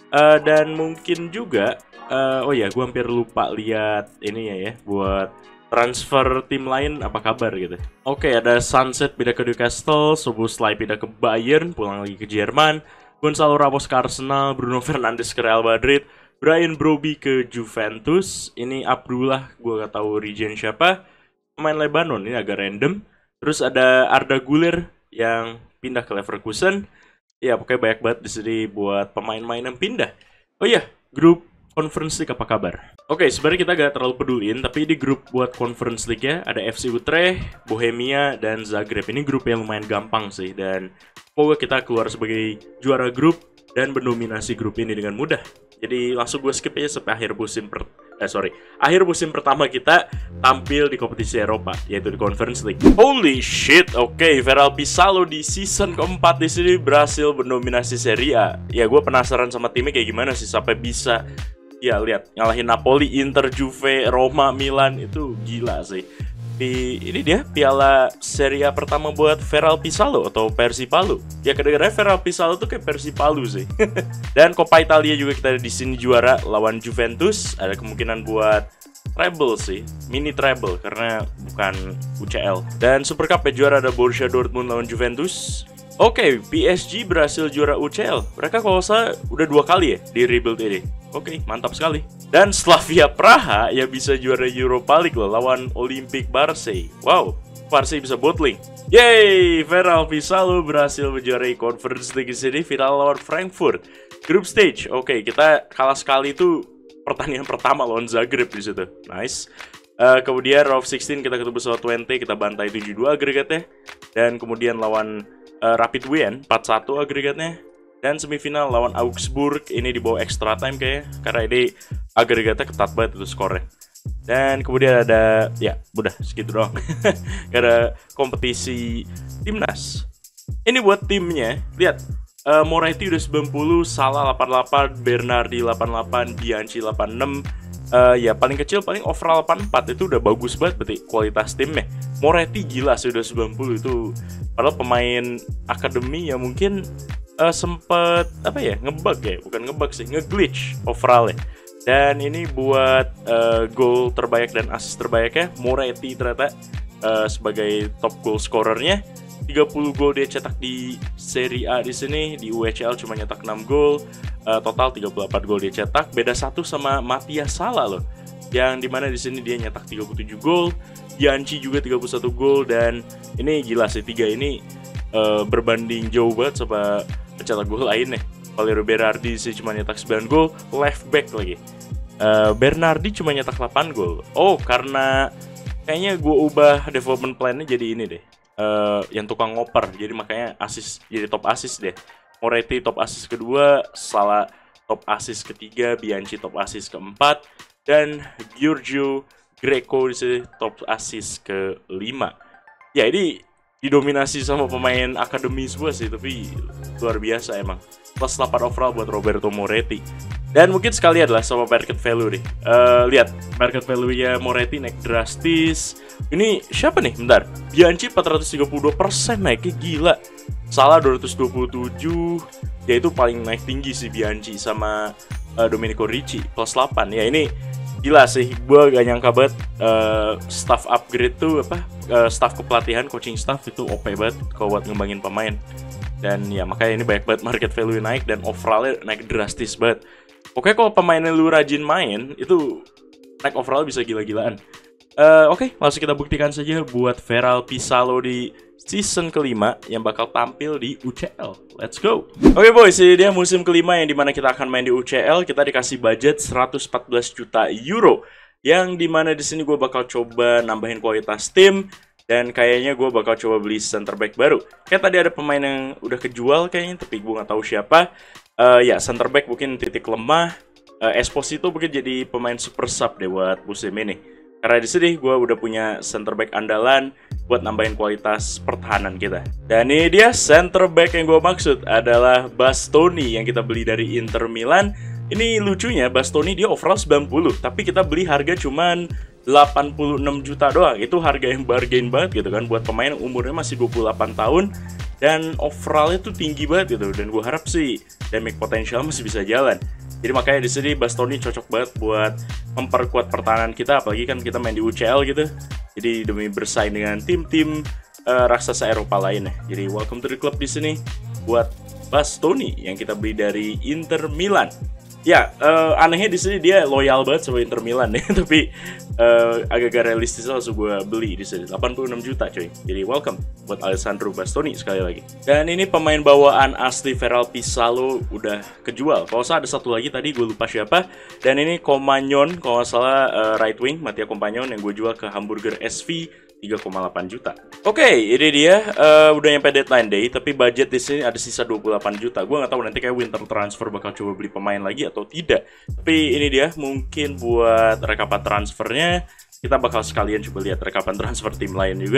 Dan mungkin juga oh ya gue hampir lupa lihat ini ya buat transfer tim lain apa kabar gitu. Oke, ada Sunset pindah ke Newcastle, Szoboszlai pindah ke Bayern, pulang lagi ke Jerman, Gonzalo Ramos ke Arsenal, Bruno Fernandes ke Real Madrid, Brian Brobbey ke Juventus. Ini Abdullah, gue gak tahu region siapa, pemain Lebanon, ini agak random. Terus ada Arda Güler yang pindah ke Leverkusen. Ya pokoknya banyak banget di sini buat pemain-pemain yang pindah. Oh iya, grup Conference League apa kabar? Oke, sebenarnya kita gak terlalu peduliin, tapi di grup buat Conference League ya ada FC Utrecht, Bohemia, dan Zagreb. Ini grup yang lumayan gampang sih, dan semoga kita keluar sebagai juara grup dan mendominasi grup ini dengan mudah. Jadi langsung gue skip aja sampai akhir musim pertama kita tampil di kompetisi Eropa, yaitu di Conference League. Holy shit, oke, Feral Pisalo di season keempat di sini berhasil mendominasi Serie A. Ya gue penasaran sama timnya kayak gimana sih sampai bisa, ya lihat, ngalahin Napoli, Inter, Juve, Roma, Milan, itu gila sih. Ini dia piala Serie A pertama buat Feral Pisalo atau Persipalu. Ya kedengarannya Feral Pisalo tuh kayak Persipalu sih. Dan Coppa Italia juga kita di sini juara lawan Juventus. Ada kemungkinan buat treble sih, mini treble karena bukan UCL. Dan Super Cup ya juara ada Borussia Dortmund lawan Juventus. Oke, PSG berhasil juara UCL. Mereka kalau saya udah 2 kali ya di rebuild ini. Oke, mantap sekali. Dan Slavia Praha ya bisa juara Europa League loh lawan Olympique Marseille. Wow, Marseille bisa bottling. Yeay, Feral Pisalo berhasil menjuarai Conference League sini final lawan Frankfurt. Group stage. Oke, kita kalah sekali itu pertandingan pertama lawan Zagreb di situ. Nice. Kemudian round of 16 kita ketemu sama Twente, kita bantai 7-2 agregatnya. Dan kemudian lawan Rapid Wien 4-1 agregatnya. Dan semifinal lawan Augsburg ini di bawah extra time kayaknya, karena ini agregatnya ketat banget itu skornya. Dan kemudian ada, ya udah segitu doang. Karena kompetisi timnas. Ini buat timnya, lihat. Moretti udah 90, Salah 88, Bernardi 88, Bianchi 86. Ya paling kecil paling overall 84 itu udah bagus banget berarti kualitas timnya. Moretti gila sih udah 90 itu. Padahal pemain akademi ya mungkin sempet apa ya ngebug ya, bukan ngebug sih, ngeglitch overall ya. Dan ini buat gol terbanyak dan assist terbanyaknya Moretti ternyata sebagai top goal scorernya. 30 gol dia cetak di Serie A di sini, di UCL cuma nyetak 6 gol. Total 38 gol dia cetak, beda 1 sama Matias Salah loh. Yang dimana di sini dia nyetak 37 gol, Bianchi juga 31 gol, dan ini gila sih 3 ini berbanding jauh banget sama pencetak gol lainnya. Valerio Berardi sih cuma nyetak 9 gol, left back lagi. Bernardi cuma nyetak 8 gol. Oh, karena kayaknya gue ubah development plan-nya jadi ini deh. Yang tukang ngoper, jadi makanya assist jadi top assist deh. Moretti top assist kedua, Salah top assist ketiga, Bianchi top assist keempat, dan Giorgio Greco di sini top assist kelima. Ya ini didominasi sama pemain akademi semua sih, tapi luar biasa emang. Plus 8 overall buat Roberto Moretti. Dan mungkin sekali adalah sama market value nih. Lihat, market value-nya Moretti naik drastis. Ini siapa nih? Bentar. Bianchi 432% naiknya gila. Salah 227. Ya itu paling naik tinggi sih Bianchi sama Domenico Ricci plus 8. Ya ini gila sih. Gue gak nyangka banget staff upgrade tuh apa? Staff kepelatihan, coaching staff itu OP banget kalau buat ngembangin pemain. Dan ya makanya ini banyak banget market value naik dan overall-nya naik drastis banget. Pokoknya kalau pemainnya lu rajin main, itu naik overall bisa gila-gilaan. Oke, langsung kita buktikan saja buat Feral Pisalo di season kelima yang bakal tampil di UCL. Let's go. Oke boys, ini dia musim kelima yang dimana kita akan main di UCL. Kita dikasih budget 114 juta euro. Yang dimana di sini gue bakal coba nambahin kualitas tim. Dan kayaknya gue bakal coba beli center back baru. Kayak tadi ada pemain yang udah kejual kayaknya, tapi gue nggak tahu siapa. Ya center back mungkin titik lemah. Esposito mungkin jadi pemain super sub deh buat musim ini. Karena di sini gue udah punya center back andalan buat nambahin kualitas pertahanan kita. Dan ini dia center back yang gue maksud adalah Bastoni yang kita beli dari Inter Milan. Ini lucunya Bastoni dia overall 90, tapi kita beli harga cuman 86 juta doang. Itu harga yang bargain banget gitu kan buat pemain umurnya masih 28 tahun dan overallnya tuh tinggi banget gitu. Dan gue harap sih damage potensial masih bisa jalan. Jadi makanya di sini Bastoni cocok banget buat memperkuat pertahanan kita, apalagi kan kita main di UCL gitu. Jadi demi bersaing dengan tim-tim raksasa Eropa lainnya. Jadi welcome to the club di sini buat Bastoni yang kita beli dari Inter Milan. Ya, anehnya di sini dia loyal banget sama Inter Milan ya, tapi agak-agak realistis langsung gue beli di sini 86 juta coy. Jadi welcome buat Alessandro Bastoni sekali lagi. Dan ini pemain bawaan asli Feral Pisalo udah kejual. Kalau salah ada satu lagi tadi gue lupa siapa. Dan ini Compagnon, kalau nggak salah right wing Mattia Compagnon yang gue jual ke Hamburger SV 3,8 juta. Oke, ini dia udah nyampe deadline day, tapi budget di sini ada sisa 28 juta. Gue nggak tahu nanti kayak winter transfer bakal coba beli pemain lagi atau tidak. Tapi ini dia mungkin buat rekapan transfernya kita bakal sekalian coba lihat rekapan transfer tim lain juga.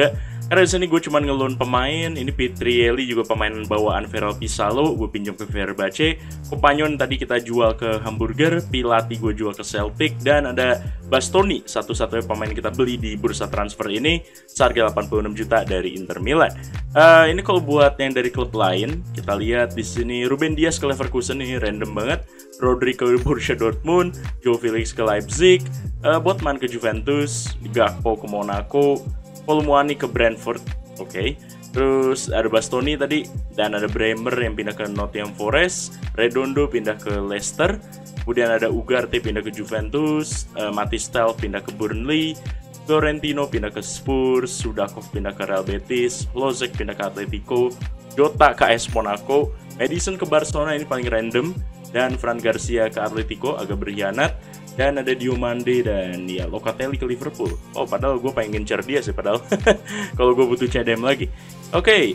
Karena di sini gue cuma nge-loan pemain. Ini Petrielli juga pemain bawaan Feral Pisalo, gue pinjam ke Fenerbahce. Kompanyon tadi kita jual ke Hamburger, Pilati gue jual ke Celtic, dan ada Bastoni, satu-satunya pemain kita beli di bursa transfer ini seharga 86 juta dari Inter Milan. Ini kalau buat yang dari klub lain, kita lihat di sini Ruben Dias ke Leverkusen, ini random banget. Rodri ke Borussia Dortmund, Joe Felix ke Leipzig, Botman ke Juventus, Gakpo ke Monaco, Kolmuani ke Brentford, oke. Terus ada Bastoni tadi, dan ada Bremer yang pindah ke Nottingham Forest, Redondo pindah ke Leicester, kemudian ada Ugarte pindah ke Juventus, Matis Tel pindah ke Burnley, Florentino pindah ke Spurs, Sudakov pindah ke Real Betis, Lozek pindah ke Atletico, Jota ke AS Monaco, Madison ke Barcelona, ini paling random, dan Fran Garcia ke Atletico, agak berkhianat. Dan ada Diomande dan ya Locatelli ke Liverpool. Oh, padahal gue pengen ngincer dia sih padahal. Kalau gue butuh CDM lagi. Oke,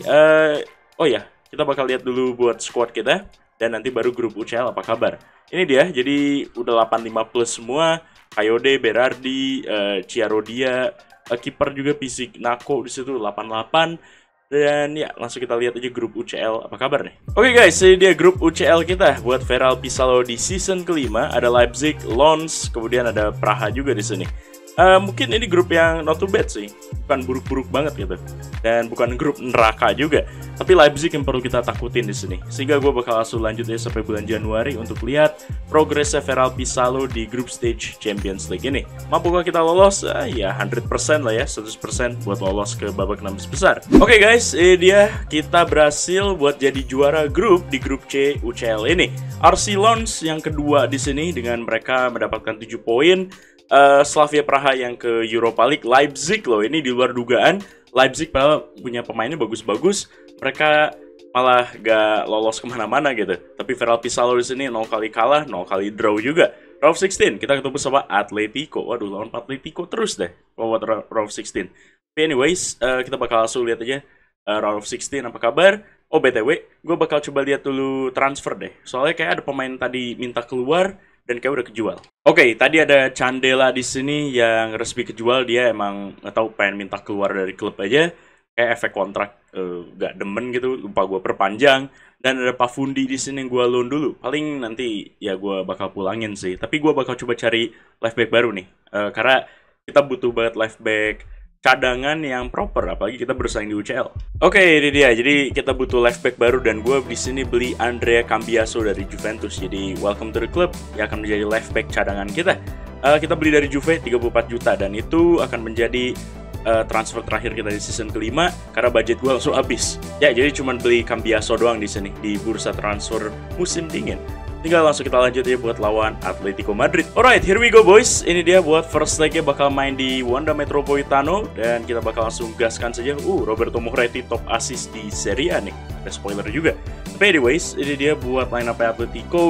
oh ya, kita bakal lihat dulu buat squad kita. Dan nanti baru grup UCL apa kabar. Ini dia, jadi udah 85 plus semua. Kayode, Berardi, Ciarodia, kiper juga Pisik Nako di situ 88. Dan ya, langsung kita lihat aja grup UCL apa kabar nih. Oke guys, ini dia grup UCL kita buat Feral Pisalo di season kelima. Ada Leipzig, Lons, kemudian ada Praha juga di sini. Mungkin ini grup yang not too bad sih, bukan buruk-buruk banget gitu, dan bukan grup neraka juga. Tapi Leipzig yang perlu kita takutin di sini. Sehingga gue bakal langsung lanjut ya sampai bulan Januari untuk lihat progresnya Feral Pisalo di group stage Champions League ini. Mampukah kita lolos? Ya 100% lah ya, 100% buat lolos ke babak 16 besar. Oke guys, ini dia kita berhasil buat jadi juara grup di grup C UCL ini. RC Lons yang kedua di sini dengan mereka mendapatkan 7 poin. Slavia Praha yang ke Europa League, Leipzig loh, ini di luar dugaan. Leipzig padahal punya pemainnya bagus-bagus, mereka malah gak lolos kemana-mana gitu. Tapi Feral Pisalo di sini 0 kali kalah, 0 kali draw juga. Round of 16 kita ketemu sama Atletico. Waduh, lawan Atletico terus deh buat round of 16. Tapi anyways, kita bakal langsung lihat aja round of 16 apa kabar. Oh BTW, gue bakal coba lihat dulu transfer deh. Soalnya kayak ada pemain tadi minta keluar dan kayak udah kejual. Oke, tadi ada Candela di sini yang resmi kejual. Dia emang nggak tahu pengen minta keluar dari klub aja. Kayak efek kontrak gak demen gitu, lupa gue perpanjang. Dan ada Pafundi di sini yang gue loan dulu. Paling nanti ya gue bakal pulangin sih. Tapi gue bakal coba cari left back baru nih. Karena kita butuh banget left back cadangan yang proper, apalagi kita bersaing di UCL. Oke, ini dia. Jadi kita butuh left back baru dan gue di sini beli Andrea Cambiaso dari Juventus. Jadi welcome to the club, yang akan menjadi left back cadangan kita. Kita beli dari Juve 34 juta dan itu akan menjadi transfer terakhir kita di season kelima karena budget gue langsung habis. Ya, jadi cuman beli Cambiaso doang di sini di bursa transfer musim dingin. Tinggal langsung kita lanjut ya buat lawan Atletico Madrid. Alright, here we go boys. Ini dia buat first leg-nya bakal main di Wanda Metropolitano. Dan kita bakal langsung gaskan saja. Roberto Moretti top assist di Serie A nih. Ada spoiler juga. Tapi anyways, ini dia buat line up Atletico.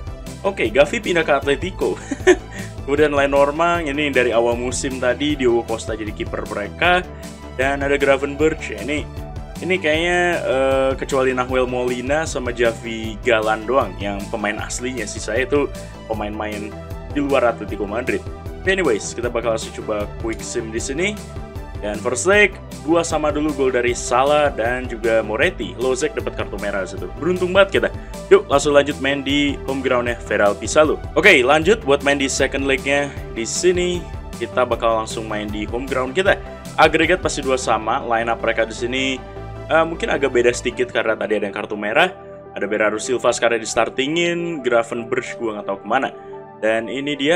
Oke, Gavi pindah ke Atletico. Kemudian Lenormand, ini dari awal musim tadi Diogo Costa jadi kiper mereka. Dan ada Gravenberch. Ini kayaknya kecuali Nahuel Molina sama Javi Galan doang yang pemain aslinya. Sisanya itu pemain-pemain di luar Atletico Madrid. But anyways, kita bakal langsung coba quick sim di sini. Dan first leg 2-2 dulu, gol dari Salah dan juga Moretti. Lozek dapat kartu merah situ. Beruntung banget kita. Yuk langsung lanjut main di home groundnya Feral Pisalo. Oke, lanjut buat main di second legnya. Di sini kita bakal langsung main di home ground kita. Agregat pasti 2 sama. Line up mereka di sini mungkin agak beda sedikit karena tadi ada yang kartu merah. Ada Bernardo Silva sekarang di startingin, Gravenberch gue nggak tahu kemana. Dan ini dia,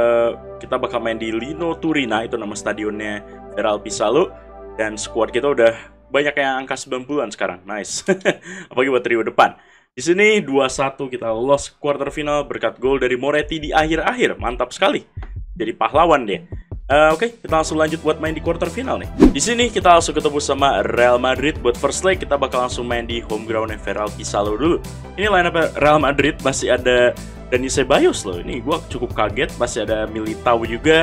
kita bakal main di Lino Turina, itu nama stadionnya Feral Pisalo. Dan squad kita udah banyak yang angka 90-an sekarang, nice. Apalagi buat trio depan. Di sini 2-1 kita lolos quarter final berkat gol dari Moretti di akhir-akhir, mantap sekali. Jadi pahlawan dia. Oke, kita langsung lanjut buat main di quarter final nih. Di sini kita langsung ketemu sama Real Madrid buat first leg. Kita bakal langsung main di home groundnya Feral Pisalo dulu. Ini line up Real Madrid masih ada Dani Ceballos loh. Ini gue cukup kaget, masih ada Militao juga.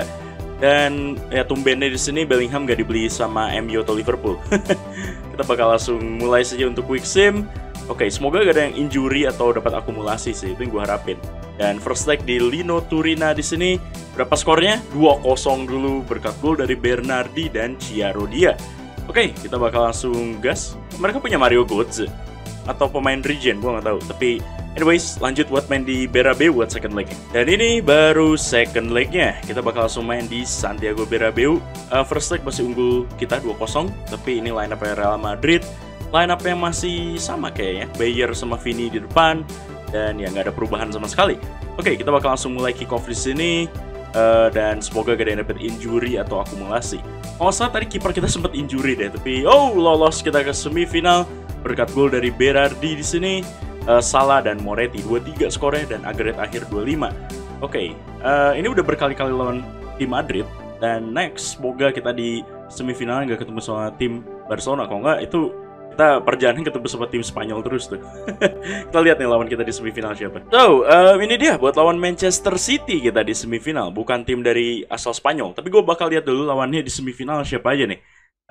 Dan ya tumbennya di sini Bellingham gak dibeli sama MU atau Liverpool. Kita bakal langsung mulai saja untuk quick sim. Oke, semoga gak ada yang injury atau dapat akumulasi sih, itu yang gue harapin. Dan first leg di Lino Turina di sini berapa skornya? 2-0 dulu berkat gol dari Bernardi dan Ciarodia. Oke, kita bakal langsung gas. Mereka punya Mario Götze atau pemain regen, gua nggak tahu. Tapi anyways, lanjut buat main di Bernabeu buat second leg. Dan ini baru second legnya. Kita bakal langsung main di Santiago Bernabeu. First leg masih unggul kita 2-0, tapi ini line up Real Madrid. Line up-nya masih sama kayaknya. Bayer sama Vini di depan, dan ya nggak ada perubahan sama sekali. Oke, kita bakal langsung mulai kick off di sini. Dan semoga gak ada yang dapet injury atau akumulasi. Kalau saat tadi kiper kita sempat injury deh, tapi lolos kita ke semifinal berkat gol dari Berardi di sini. Salah dan Moretti 2-3 skornya dan agregat akhir 2-5. Oke, ini udah berkali-kali lawan tim Madrid, dan next semoga kita di semifinal nggak ketemu sama tim Barcelona. Kalau nggak itu kita perjalanan ketemu sama tim Spanyol terus tuh. Kita lihat nih lawan kita di semifinal siapa. So, ini dia buat lawan Manchester City kita di semifinal. Bukan tim dari asal Spanyol, tapi gue bakal lihat dulu lawannya di semifinal siapa aja nih.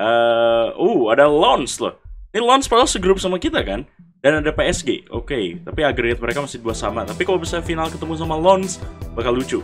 Ada Lens loh. Ini Lens padahal segrup sama kita kan. Dan ada PSG, oke. Tapi agregat mereka masih 2 sama. Tapi kalau bisa final ketemu sama Lens, bakal lucu.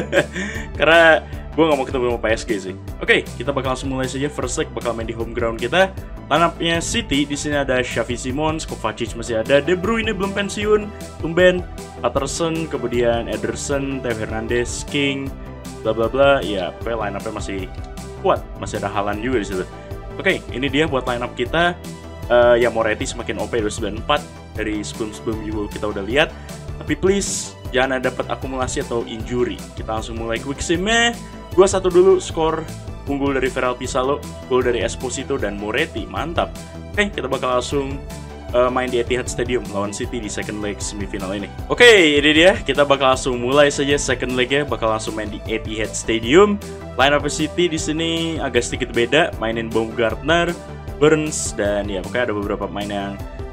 Karena gue gak mau ketemu sama PSG sih. Oke, kita bakal langsung mulai saja. First leg bakal main di home ground kita. Line-up-nya City, di sini ada Xavi Simons, Kovacic masih ada, De Bruyne belum pensiun, tumben, Patterson, kemudian Ederson, Theo Hernandez, King, bla bla bla. Ya, pokoknya line-up-nya masih kuat. Masih ada Haaland juga di situ. Oke, ini dia buat line-up kita. Ya Moretti semakin OP 294 dari sebelum juga kita udah lihat. Tapi please jangan ada dapat akumulasi atau injury. Kita langsung mulai quick sim-nya. 2-1 dulu skor, unggul dari Feral Pisalo, gol dari Esposito dan Moretti. Mantap. Oke, kita bakal langsung main di Etihad Stadium lawan City di second leg semifinal ini. Oke, ini dia. Kita bakal langsung mulai saja second leg-nya, bakal langsung main di Etihad Stadium. Line up City di sini agak sedikit beda, mainin Baumgartner, Burns, dan ya pokoknya ada beberapa pemain yang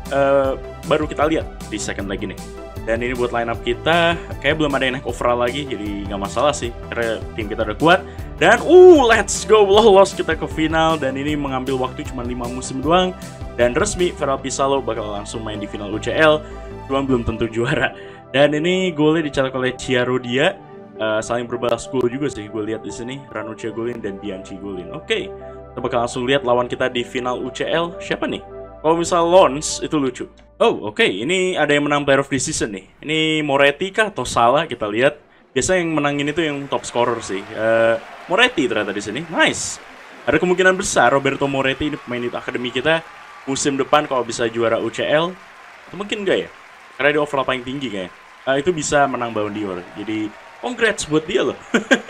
baru kita lihat di second leg ini. Dan ini buat line up kita, kayak belum ada yang naik overall lagi, jadi nggak masalah sih karena tim kita udah kuat. Dan let's go, lolos kita ke final, dan ini mengambil waktu cuma 5 musim doang. Dan resmi Feral Pisalo bakal langsung main di final UCL, cuma belum tentu juara. Dan ini golnya dicetak oleh Chiarodia, saling berbalas gol juga sih gue lihat di sini, Ranuccia golin dan Bianchi golin. Oke. Kita bakal langsung lihat lawan kita di final UCL siapa nih? Kalau misal Lens itu lucu. Oke. Ini ada yang menang player of the season nih. Ini Moretti kah atau Salah? Kita lihat. Biasanya yang menangin itu yang top scorer sih. Moretti ternyata di sini. Nice. Ada kemungkinan besar Roberto Moretti ini pemain di akademi kita musim depan kalau bisa juara UCL. Atau mungkin enggak ya? Karena dia overall paling tinggi kayaknya. Itu bisa menang Ballon d'Or. Jadi congrats buat dia loh.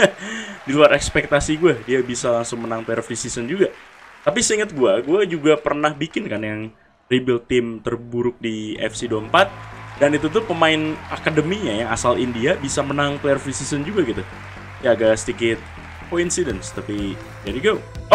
Di luar ekspektasi gue, dia bisa langsung menang player of the season juga. Tapi seingat gue juga pernah bikin kan yang rebuild tim terburuk di FC 24. Dan itu tuh pemain akademinya yang asal India bisa menang player of the season juga gitu. Ya agak sedikit coincidence, tapi there you go.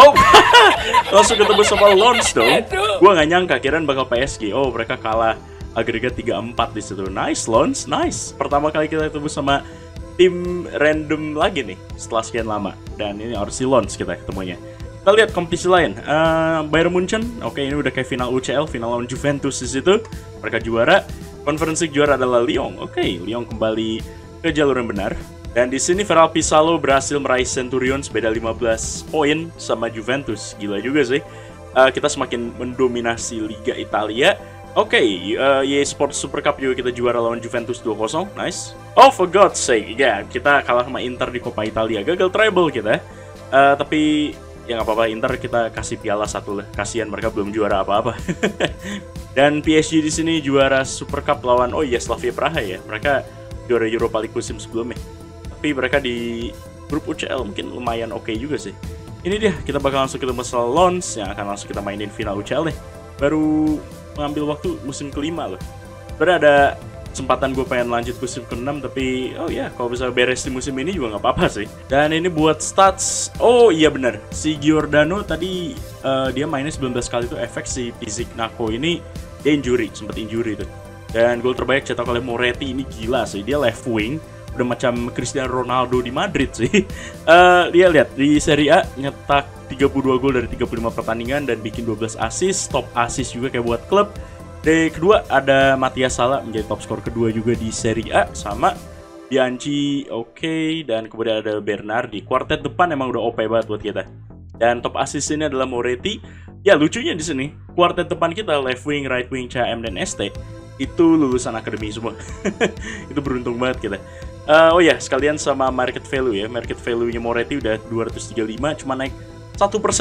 Langsung ketemu sama Lens dong. Gue gak nyangka, kirain bakal PSG. Mereka kalah agregat 3-4 di situ. Nice Lens, nice. Pertama kali kita ketemu sama tim random lagi nih setelah sekian lama, dan ini harus si Lens kita ketemunya. Kita lihat kompetisi lain. Bayern Munchen, oke, ini udah kayak final UCL, final lawan Juventus di situ. Mereka juara. Conference League juara adalah Lyon. Oke, Lyon kembali ke jalur yang benar. Dan di sini Feral Pisalo berhasil meraih Centurions beda 15 poin sama Juventus. Gila juga sih. Kita semakin mendominasi Liga Italia. Oke, EA Sports Super Cup juga kita juara lawan Juventus 2-0, nice. For God's sake, ya kita kalah sama Inter di Coppa Italia, gagal treble kita. Tapi ya nggak apa-apa, Inter kita kasih piala 1 lah, kasihan mereka belum juara apa-apa. Dan PSG di sini juara Super Cup lawan Slavia Praha ya, mereka juara Europa League musim sebelumnya. Tapi mereka di grup UCL mungkin lumayan oke juga sih. Ini dia, kita bakal langsung ketemu sama Lens yang akan langsung kita mainin final UCL nih. Baru mengambil waktu musim kelima loh. Sebenarnya ada kesempatan gue pengen lanjut musim ke-6, tapi kalau bisa beres di musim ini juga nggak apa-apa sih. Dan ini buat stats, iya bener, si Giordano tadi dia mainnya 19 kali tuh, efek si Pizzignacco ini dia sempat injury tuh. Dan gol terbaik cetak oleh Moretti, ini gila sih, dia left wing, udah macam Cristiano Ronaldo di Madrid sih. Dia lihat di Serie A nyetak 32 gol dari 35 pertandingan dan bikin 12 assist, top assist juga kayak buat klub. Di kedua ada Matias Salah menjadi top skor kedua juga di Serie A sama Bianchi, dan kemudian ada Bernardi. Quartet depan emang udah OP banget buat kita. Dan top assist ini adalah Moretti. Ya lucunya di sini, kuartet depan kita left wing, right wing, CM dan ST itu lulusan akademi semua. Itu beruntung banget kita. Oh ya, sekalian sama market value ya. Market value-nya Moretti udah 235, cuma naik 1%.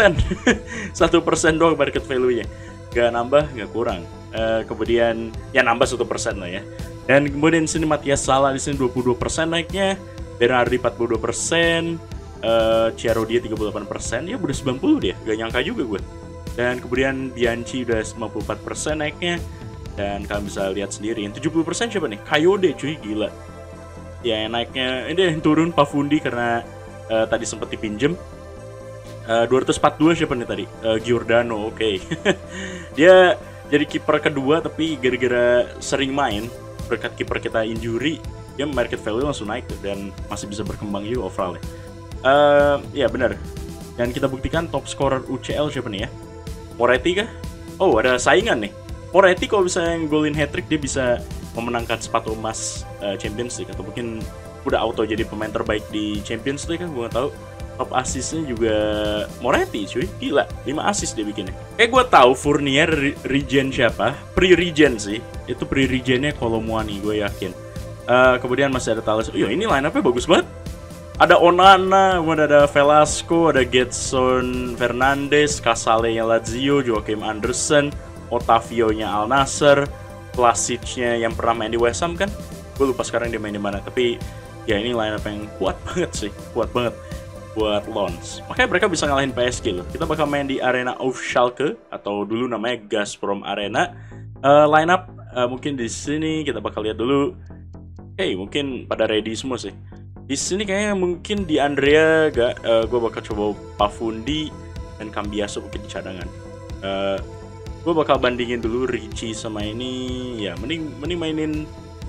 1% doang market value-nya. Gak nambah, gak kurang. Kemudian ya nambah 1% lah ya. Dan kemudian di sini Matias Salah di sini 22% naiknya, Bernardi 42%, Chiarodia 38%, ya udah 90 dia, gak nyangka juga gue. Dan kemudian Bianchi udah 54% naiknya, dan kalian bisa lihat sendiri yang 70% siapa nih? Kayode cuy, gila. Ya yang naiknya ini yang turun Pafundi karena tadi sempat dipinjem. 242 siapa nih tadi? Giordano, oke. Dia jadi kiper kedua tapi gara-gara sering main berkat kiper kita injury, dia market value langsung naik tuh, dan masih bisa berkembang juga overall ya. Ya benar. Dan kita buktikan top scorer UCL siapa nih ya? Moretti kah? Oh ada saingan nih. Moretti kalau bisa yang golin hat-trick dia bisa memenangkan sepatu emas Champions League, atau mungkin udah auto jadi pemain terbaik di Champions League kan, gue gak tahu. Top assistnya juga Moretti cuy, gila 5 assist dia bikinnya. Gue tahu Fournier regen siapa? Pre-regen sih, itu pre-regennya Kolomuani gue yakin. Kemudian masih ada Thales. Iya ini line up-nya bagus banget. Ada Onana, kemudian ada Velasco, ada Gedson Fernandes, Casale-nya Lazio, Joachim Andersen, Otavio-nya Al Nassr, Vlasic-nya yang pernah main di West Ham kan? Gue lupa sekarang dia main di mana, tapi ya ini line up yang kuat banget sih, kuat banget buat Lons. Makanya mereka bisa ngalahin PSG loh. Kita bakal main di Arena of Schalke atau dulu namanya Gazprom Arena. Line up mungkin di sini kita bakal lihat dulu. Mungkin pada ready semua sih. Di sini kayaknya mungkin di Andrea gue bakal coba Pafundi dan Cambiaso mungkin di cadangan. Gue bakal bandingin dulu Ricci sama ini. Ya mending mainin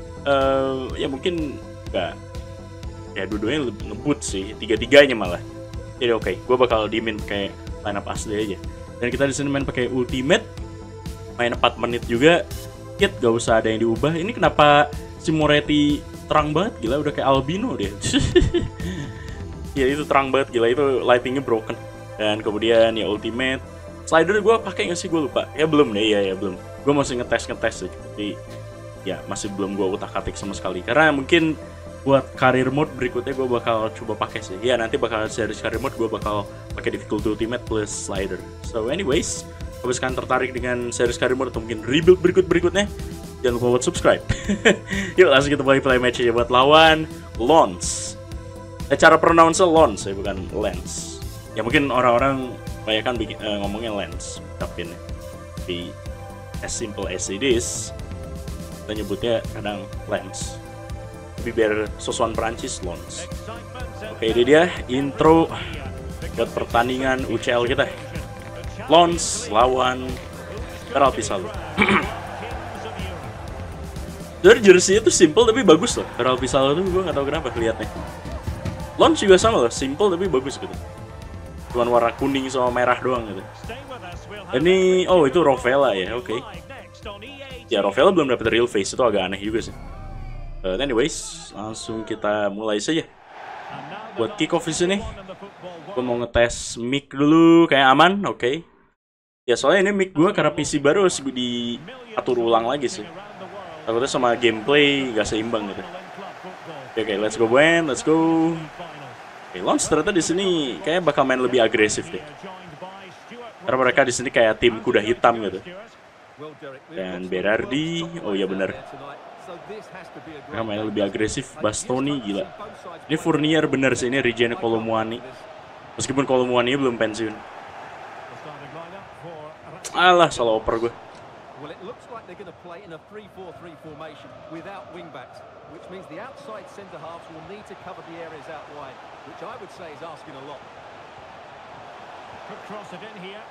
ya mungkin enggak. Ya dua-duanya ngebut sih, tiga-tiganya malah. Jadi oke, gue bakal dimin pakai line up asli aja. Dan kita di sini main pakai ultimate, main 4 menit juga. Kit gak usah ada yang diubah. Ini kenapa si Moretti terang banget, gila udah kayak albino dia. Ya itu terang banget, gila itu lightingnya broken. Dan kemudian ya ultimate. Slider gue pakai nggak sih, gue lupa. Ya belum deh, ya belum. Gue masih ngetes sih, tapi ya masih belum gue utak-atik sama sekali. Karena mungkin buat career mode berikutnya gue bakal coba pakai sih. Ya nanti bakal series career mode gue bakal pakai difficulty ultimate plus slider. So anyways, kalau misalkan tertarik dengan series career mode atau mungkin rebuild berikutnya, jangan lupa buat subscribe. Yuk langsung kita mulai play match aja buat lawan Lons. Cara pronounce Lons ya, bukan Lens. Ya mungkin orang-orang banyak kan ngomongnya Lens, tapi as simple as it is, kita nyebutnya kadang Lens. Tapi biar sosokan Perancis, Lons. Oke, ini dia intro buat pertandingan UCL kita. Lons lawan Real Pisalo. Dari jersey itu simple tapi bagus loh. Real Pisalo tuh gue gak tahu kenapa liatnya. Lons juga sama loh, simple tapi bagus gitu. Cuman warna kuning sama merah doang gitu. Ini, oh itu Rovella ya, oke. Ya Rovella belum dapet real face, itu agak aneh juga sih. Anyways, langsung kita mulai saja. Buat kick off di sini, gue mau ngetes mic dulu, kayak aman, oke. Ya soalnya ini mic gue karena PC baru harus diatur ulang lagi sih. Takutnya sama gameplay gak seimbang gitu. Oke, let's go Gwen, let's go. Oke, Lons ternyata di sini kayaknya bakal main lebih agresif deh. Karena mereka di sini kayak tim kuda hitam gitu. Dan Berardi, oh iya benar. Mereka main lebih agresif. Bastoni gila. Ini Fournier bener sih, ini regen Kolomuani. Meskipun Kolomuani belum pensiun. Alah, salah oper gue. Well, it looks like they're going to play in a 3-4-3 formation without wing-backs, which means the outside centre-halves will need to cover the areas out wide, which I would say is asking a lot. Could cross it in here.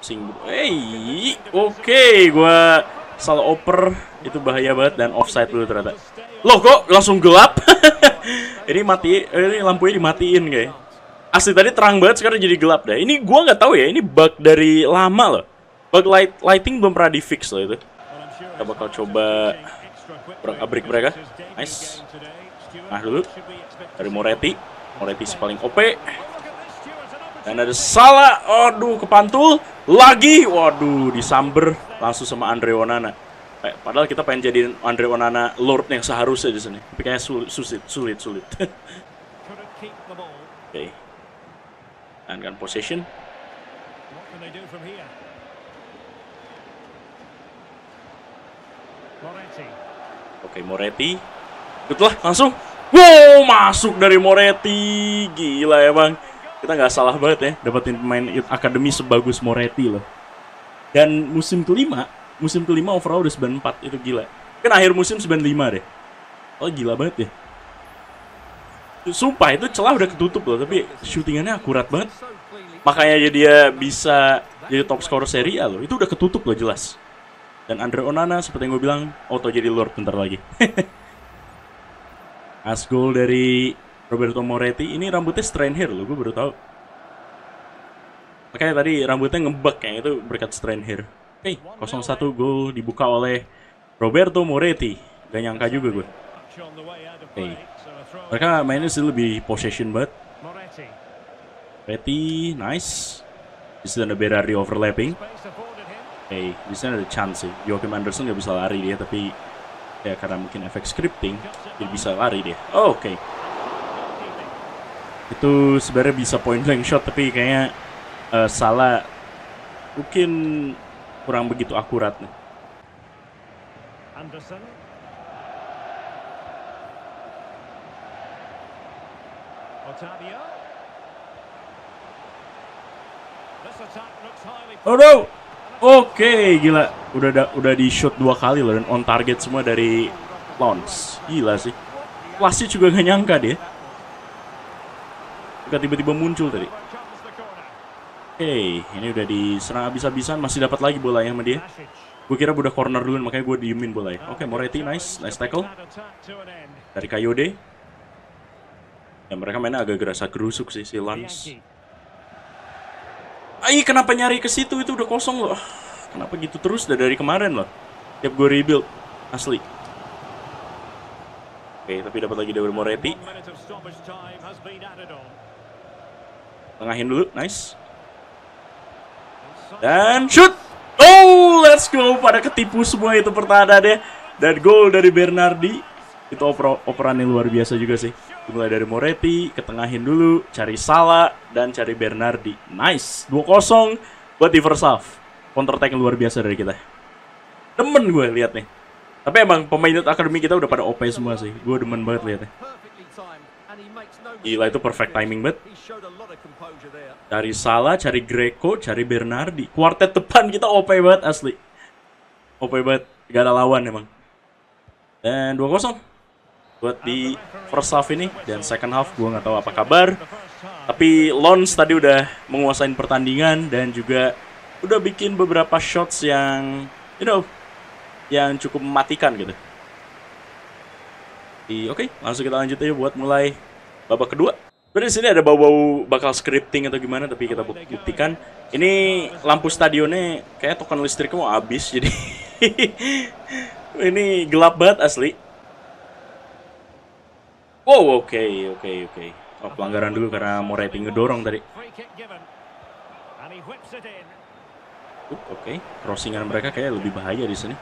Oke, gue salah oper, itu bahaya banget dan offside dulu ternyata. Loh kok langsung gelap? Ini lampunya dimatiin kayak. Asli tadi terang banget, sekarang jadi gelap dah. Ini gue nggak tahu ya, ini bug dari lama loh. Bug lighting belum pernah di fix loh itu. Kita bakal coba break mereka. Nice. Nah dulu dari Moretti si paling OP. Dan ada Salah, aduh kepantul lagi, waduh disamber langsung sama Andre Onana. Padahal kita pengen jadiin Andre Onana Lord yang seharusnya di sini, tapi kayaknya sulit. Oke, dan kan possession. Oke, Moretti, itulah langsung, wow masuk dari Moretti, gila ya bang. Kita nggak salah banget ya, dapetin pemain akademi sebagus Moretti loh. Dan musim kelima overall udah 94, itu gila. Kan akhir musim 95 deh. Oh gila banget ya. Sumpah itu celah udah ketutup loh, tapi shootingannya akurat banget. Makanya dia bisa jadi top scorer Serie A loh, itu udah ketutup loh jelas. Dan Andre Onana seperti yang gue bilang, auto jadi Lord bentar lagi. As goal dari Roberto Moretti, ini rambutnya strain hair loh, gue baru tahu. Makanya tadi rambutnya ngebug kayaknya itu berkat strain hair. Oke, 0-1 gol dibuka oleh Roberto Moretti. Gak nyangka juga gue. Oke, mereka mainnya sih lebih possession banget. Moretti, nice. Di sini ada Berardi overlapping. Oke, di sini ada chance sih. Joachim Andersen gak bisa lari dia, tapi ya karena mungkin efek scripting, dia bisa lari dia. Oh, oke. Itu sebenarnya bisa point blank shot, tapi kayaknya Salah mungkin kurang begitu akurat nih. Anderson. Otavio. Oh no. Oke, gila. Udah di shot 2 kali loh dan on target semua dari Lons. Gila sih. Wasit juga gak nyangka dia. Tiba-tiba muncul tadi. Oke, ini udah diserang habis-habisan, masih dapat lagi bolanya sama dia. Gue kira udah corner dulu, makanya gue diemin bolanya. Oke, Moretti, nice tackle dari Kayode. Ya mereka mainnya agak gerasa gerusuk sih si Lons. Kenapa nyari ke situ, itu udah kosong loh. Kenapa gitu terus dari kemarin loh. Tiap gue rebuild asli. Oke, tapi dapat lagi dari Moretti. Tengahin dulu, nice. Dan shoot. Oh, let's go. Pada ketipu semua itu pertahanannya. Dan gol dari Bernardi. Itu operan yang luar biasa juga sih. Mulai dari Moretti, ketengahin dulu, cari Salah, dan cari Bernardi. Nice, 2-0 buat di first half. Counter attack yang luar biasa dari kita. Demen gue liat nih. Tapi emang pemain akademi kita udah pada OP semua sih. Gue demen banget liatnya. Gila, itu perfect timing banget. Cari Salah, cari Greco, cari Bernardi. Kuartet depan kita OP banget asli. OP banget, gak ada lawan emang. Dan 2-0 buat di first half ini. Dan second half gue gak tahu apa kabar. Tapi Lons tadi udah menguasain pertandingan. Dan juga udah bikin beberapa shots yang yang cukup mematikan gitu. Oke, langsung kita lanjut aja buat mulai babak kedua. Berarti sini ada bau-bau bakal scripting atau gimana, tapi kita buktikan. Ini lampu stadionnya kayak token listriknya mau habis, jadi ini gelap banget asli. Wow, oke. Oh, pelanggaran dulu karena Moretti ngedorong tadi. Oke, crossingan mereka kayak lebih bahaya di sini.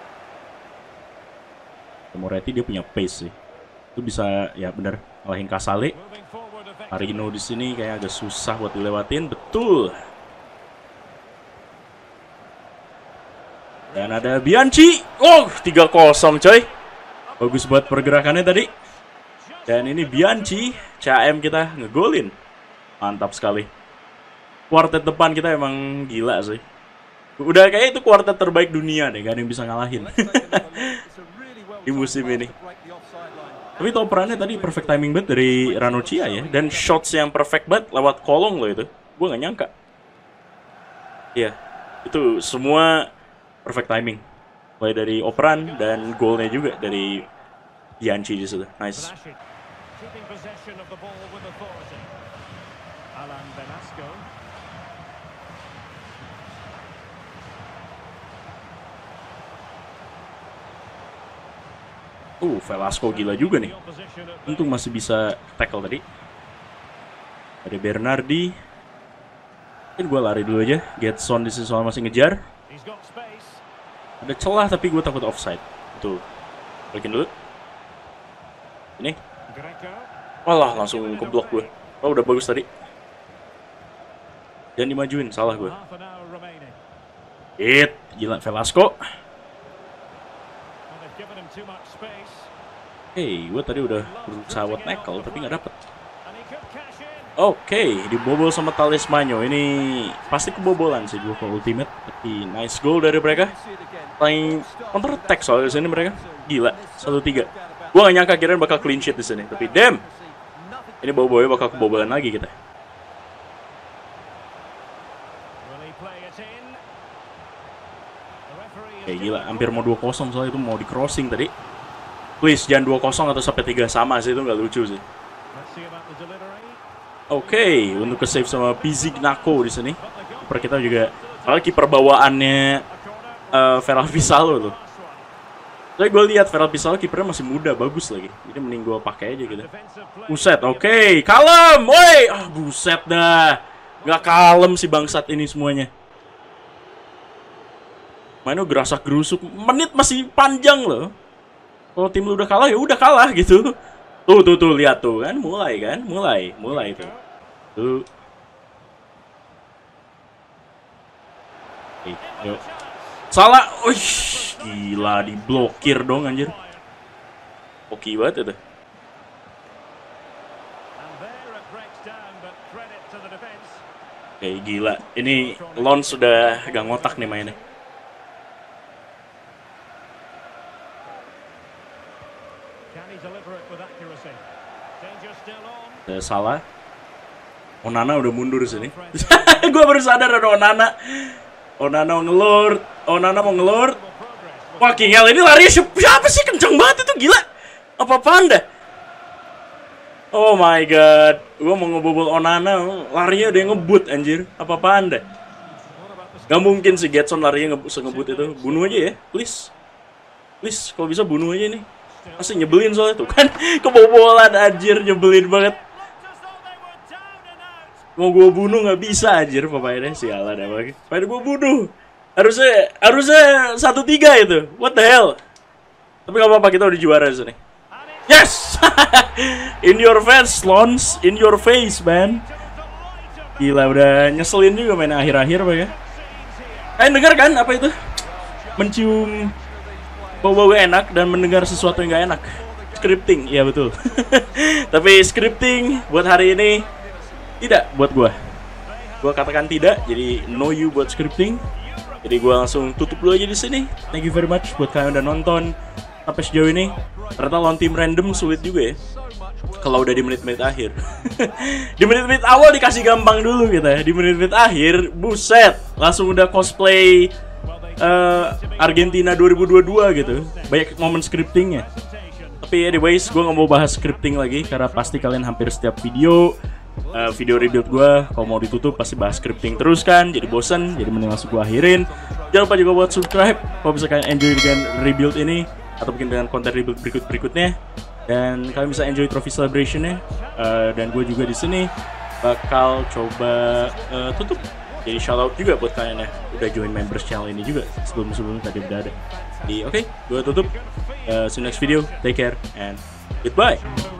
Moretti dia punya pace sih. Itu bisa ya benar ngalahin Casale. Arino di sini kayak agak susah buat dilewatin, betul. Dan ada Bianchi. Oh, 3-0 coy. Bagus buat pergerakannya tadi. Dan ini Bianchi, CAM kita ngegolin. Mantap sekali. Kuartet depan kita emang gila sih. Udah kayak itu kuartet terbaik dunia deh, gak ada yang bisa ngalahin. Di musim ini. Tapi itu operannya tadi perfect timing banget dari Ranocchia ya. Dan shots yang perfect banget lewat kolong loh itu. Gue gak nyangka. Iya, itu semua perfect timing. Mulai dari operan dan golnya juga dari Bianchi di situ. Nice. Velasco gila juga nih. Untung masih bisa tackle tadi. Ada Bernardi. Mungkin gue lari dulu aja. Getson di sini soal masih ngejar. Ada celah tapi gue takut offside. Tuh. Balikin dulu. Ini. Walah, langsung keblok gue. Oh, udah bagus tadi. Jangan dimajuin, salah gue. Gila Velasco. Hey, gue tadi udah berusaha buat tackle tapi nggak dapet. Oke, dibobol sama Talismanyo. Ini pasti kebobolan sih gue kalau ultimate. Tapi nice goal dari mereka. Paling counter attack soalnya sini mereka. Gila, 1-3. Gue gak nyangka kirain bakal clean sheet di sini. Tapi damn, ini bobonya bakal kebobolan lagi kita. Kayak gila, hampir mau 2-0 soalnya itu mau di crossing tadi. Please jangan 2-0 atau sampai 3 sama sih, itu nggak lucu sih. Oke, untuk ke save sama Pizignako di sini. Kiper kita juga, soalnya kiper bawaannya Feral Pisalo loh. Soalnya gue lihat Feral Pisalo kipernya masih muda, bagus lagi. Jadi mending gue pakai aja gitu. Buset, oke, kalem, woi, buset dah, nggak kalem si bangsat ini semuanya. Mainnya gerasak gerusuk, menit masih panjang loh. Kalau tim lu udah kalah ya udah kalah gitu. Tuh lihat tuh kan, mulai tuh. Tuh. Yuk. Salah. Gila diblokir dong anjir. Oke banget itu. Gila. Ini Lon sudah gak ngotak nih mainnya. Salah. Onana udah mundur sini. Gue baru sadar ada Onana. Onana mau ngelord. Fucking hell, ini lari siapa sih, kenceng banget itu, gila. Apa-apaan dah. Oh my god. Gue mau ngebobol Onana, larinya udah ngebut anjir. Apa-apaan dah. Gak mungkin sih Getson larinya ngebut itu. Bunuh aja ya, please. Please, kalau bisa bunuh aja nih. Masih nyebelin soalnya tuh kan. Kebobolan anjir, nyebelin banget. Mau gue bunuh nggak bisa anjir pemainnya, sialan emang. Pengen gue bunuh. Harusnya 1-3 itu. What the hell? Tapi gak apa-apa, kita udah juara di sini. Yes! In your face, Lons. In your face, man. Gila, udah nyeselin juga main akhir-akhir Pak ya. Kalian dengar kan apa itu? Mencium bau-bau enak dan mendengar sesuatu yang gak enak. Scripting, iya betul. Tapi scripting buat hari ini tidak buat gue katakan tidak, jadi no you buat scripting. Jadi gue langsung tutup dulu aja di sini. Thank you very much buat kalian udah nonton sampai sejauh ini. Ternyata lawan tim random sulit juga ya kalau udah di menit-menit akhir. Di menit-menit awal dikasih gampang dulu gitu ya. Di menit-menit akhir, buset, langsung udah cosplay Argentina 2022 gitu. Banyak momen scriptingnya. Tapi anyways, gue gak mau bahas scripting lagi karena pasti kalian hampir setiap video rebuild gue kalau mau ditutup pasti bahas scripting terus kan, jadi bosen, jadi mending langsung gue akhirin. Jangan lupa juga buat subscribe kalau bisa kalian enjoy dengan rebuild ini atau mungkin dengan konten rebuild berikutnya, dan kalian bisa enjoy trophy celebrationnya. Dan gue juga di sini bakal coba tutup, jadi shoutout juga buat kalian ya udah join members channel ini juga sebelum tadi udah ada. Jadi oke, gue tutup. See you next video, take care and goodbye.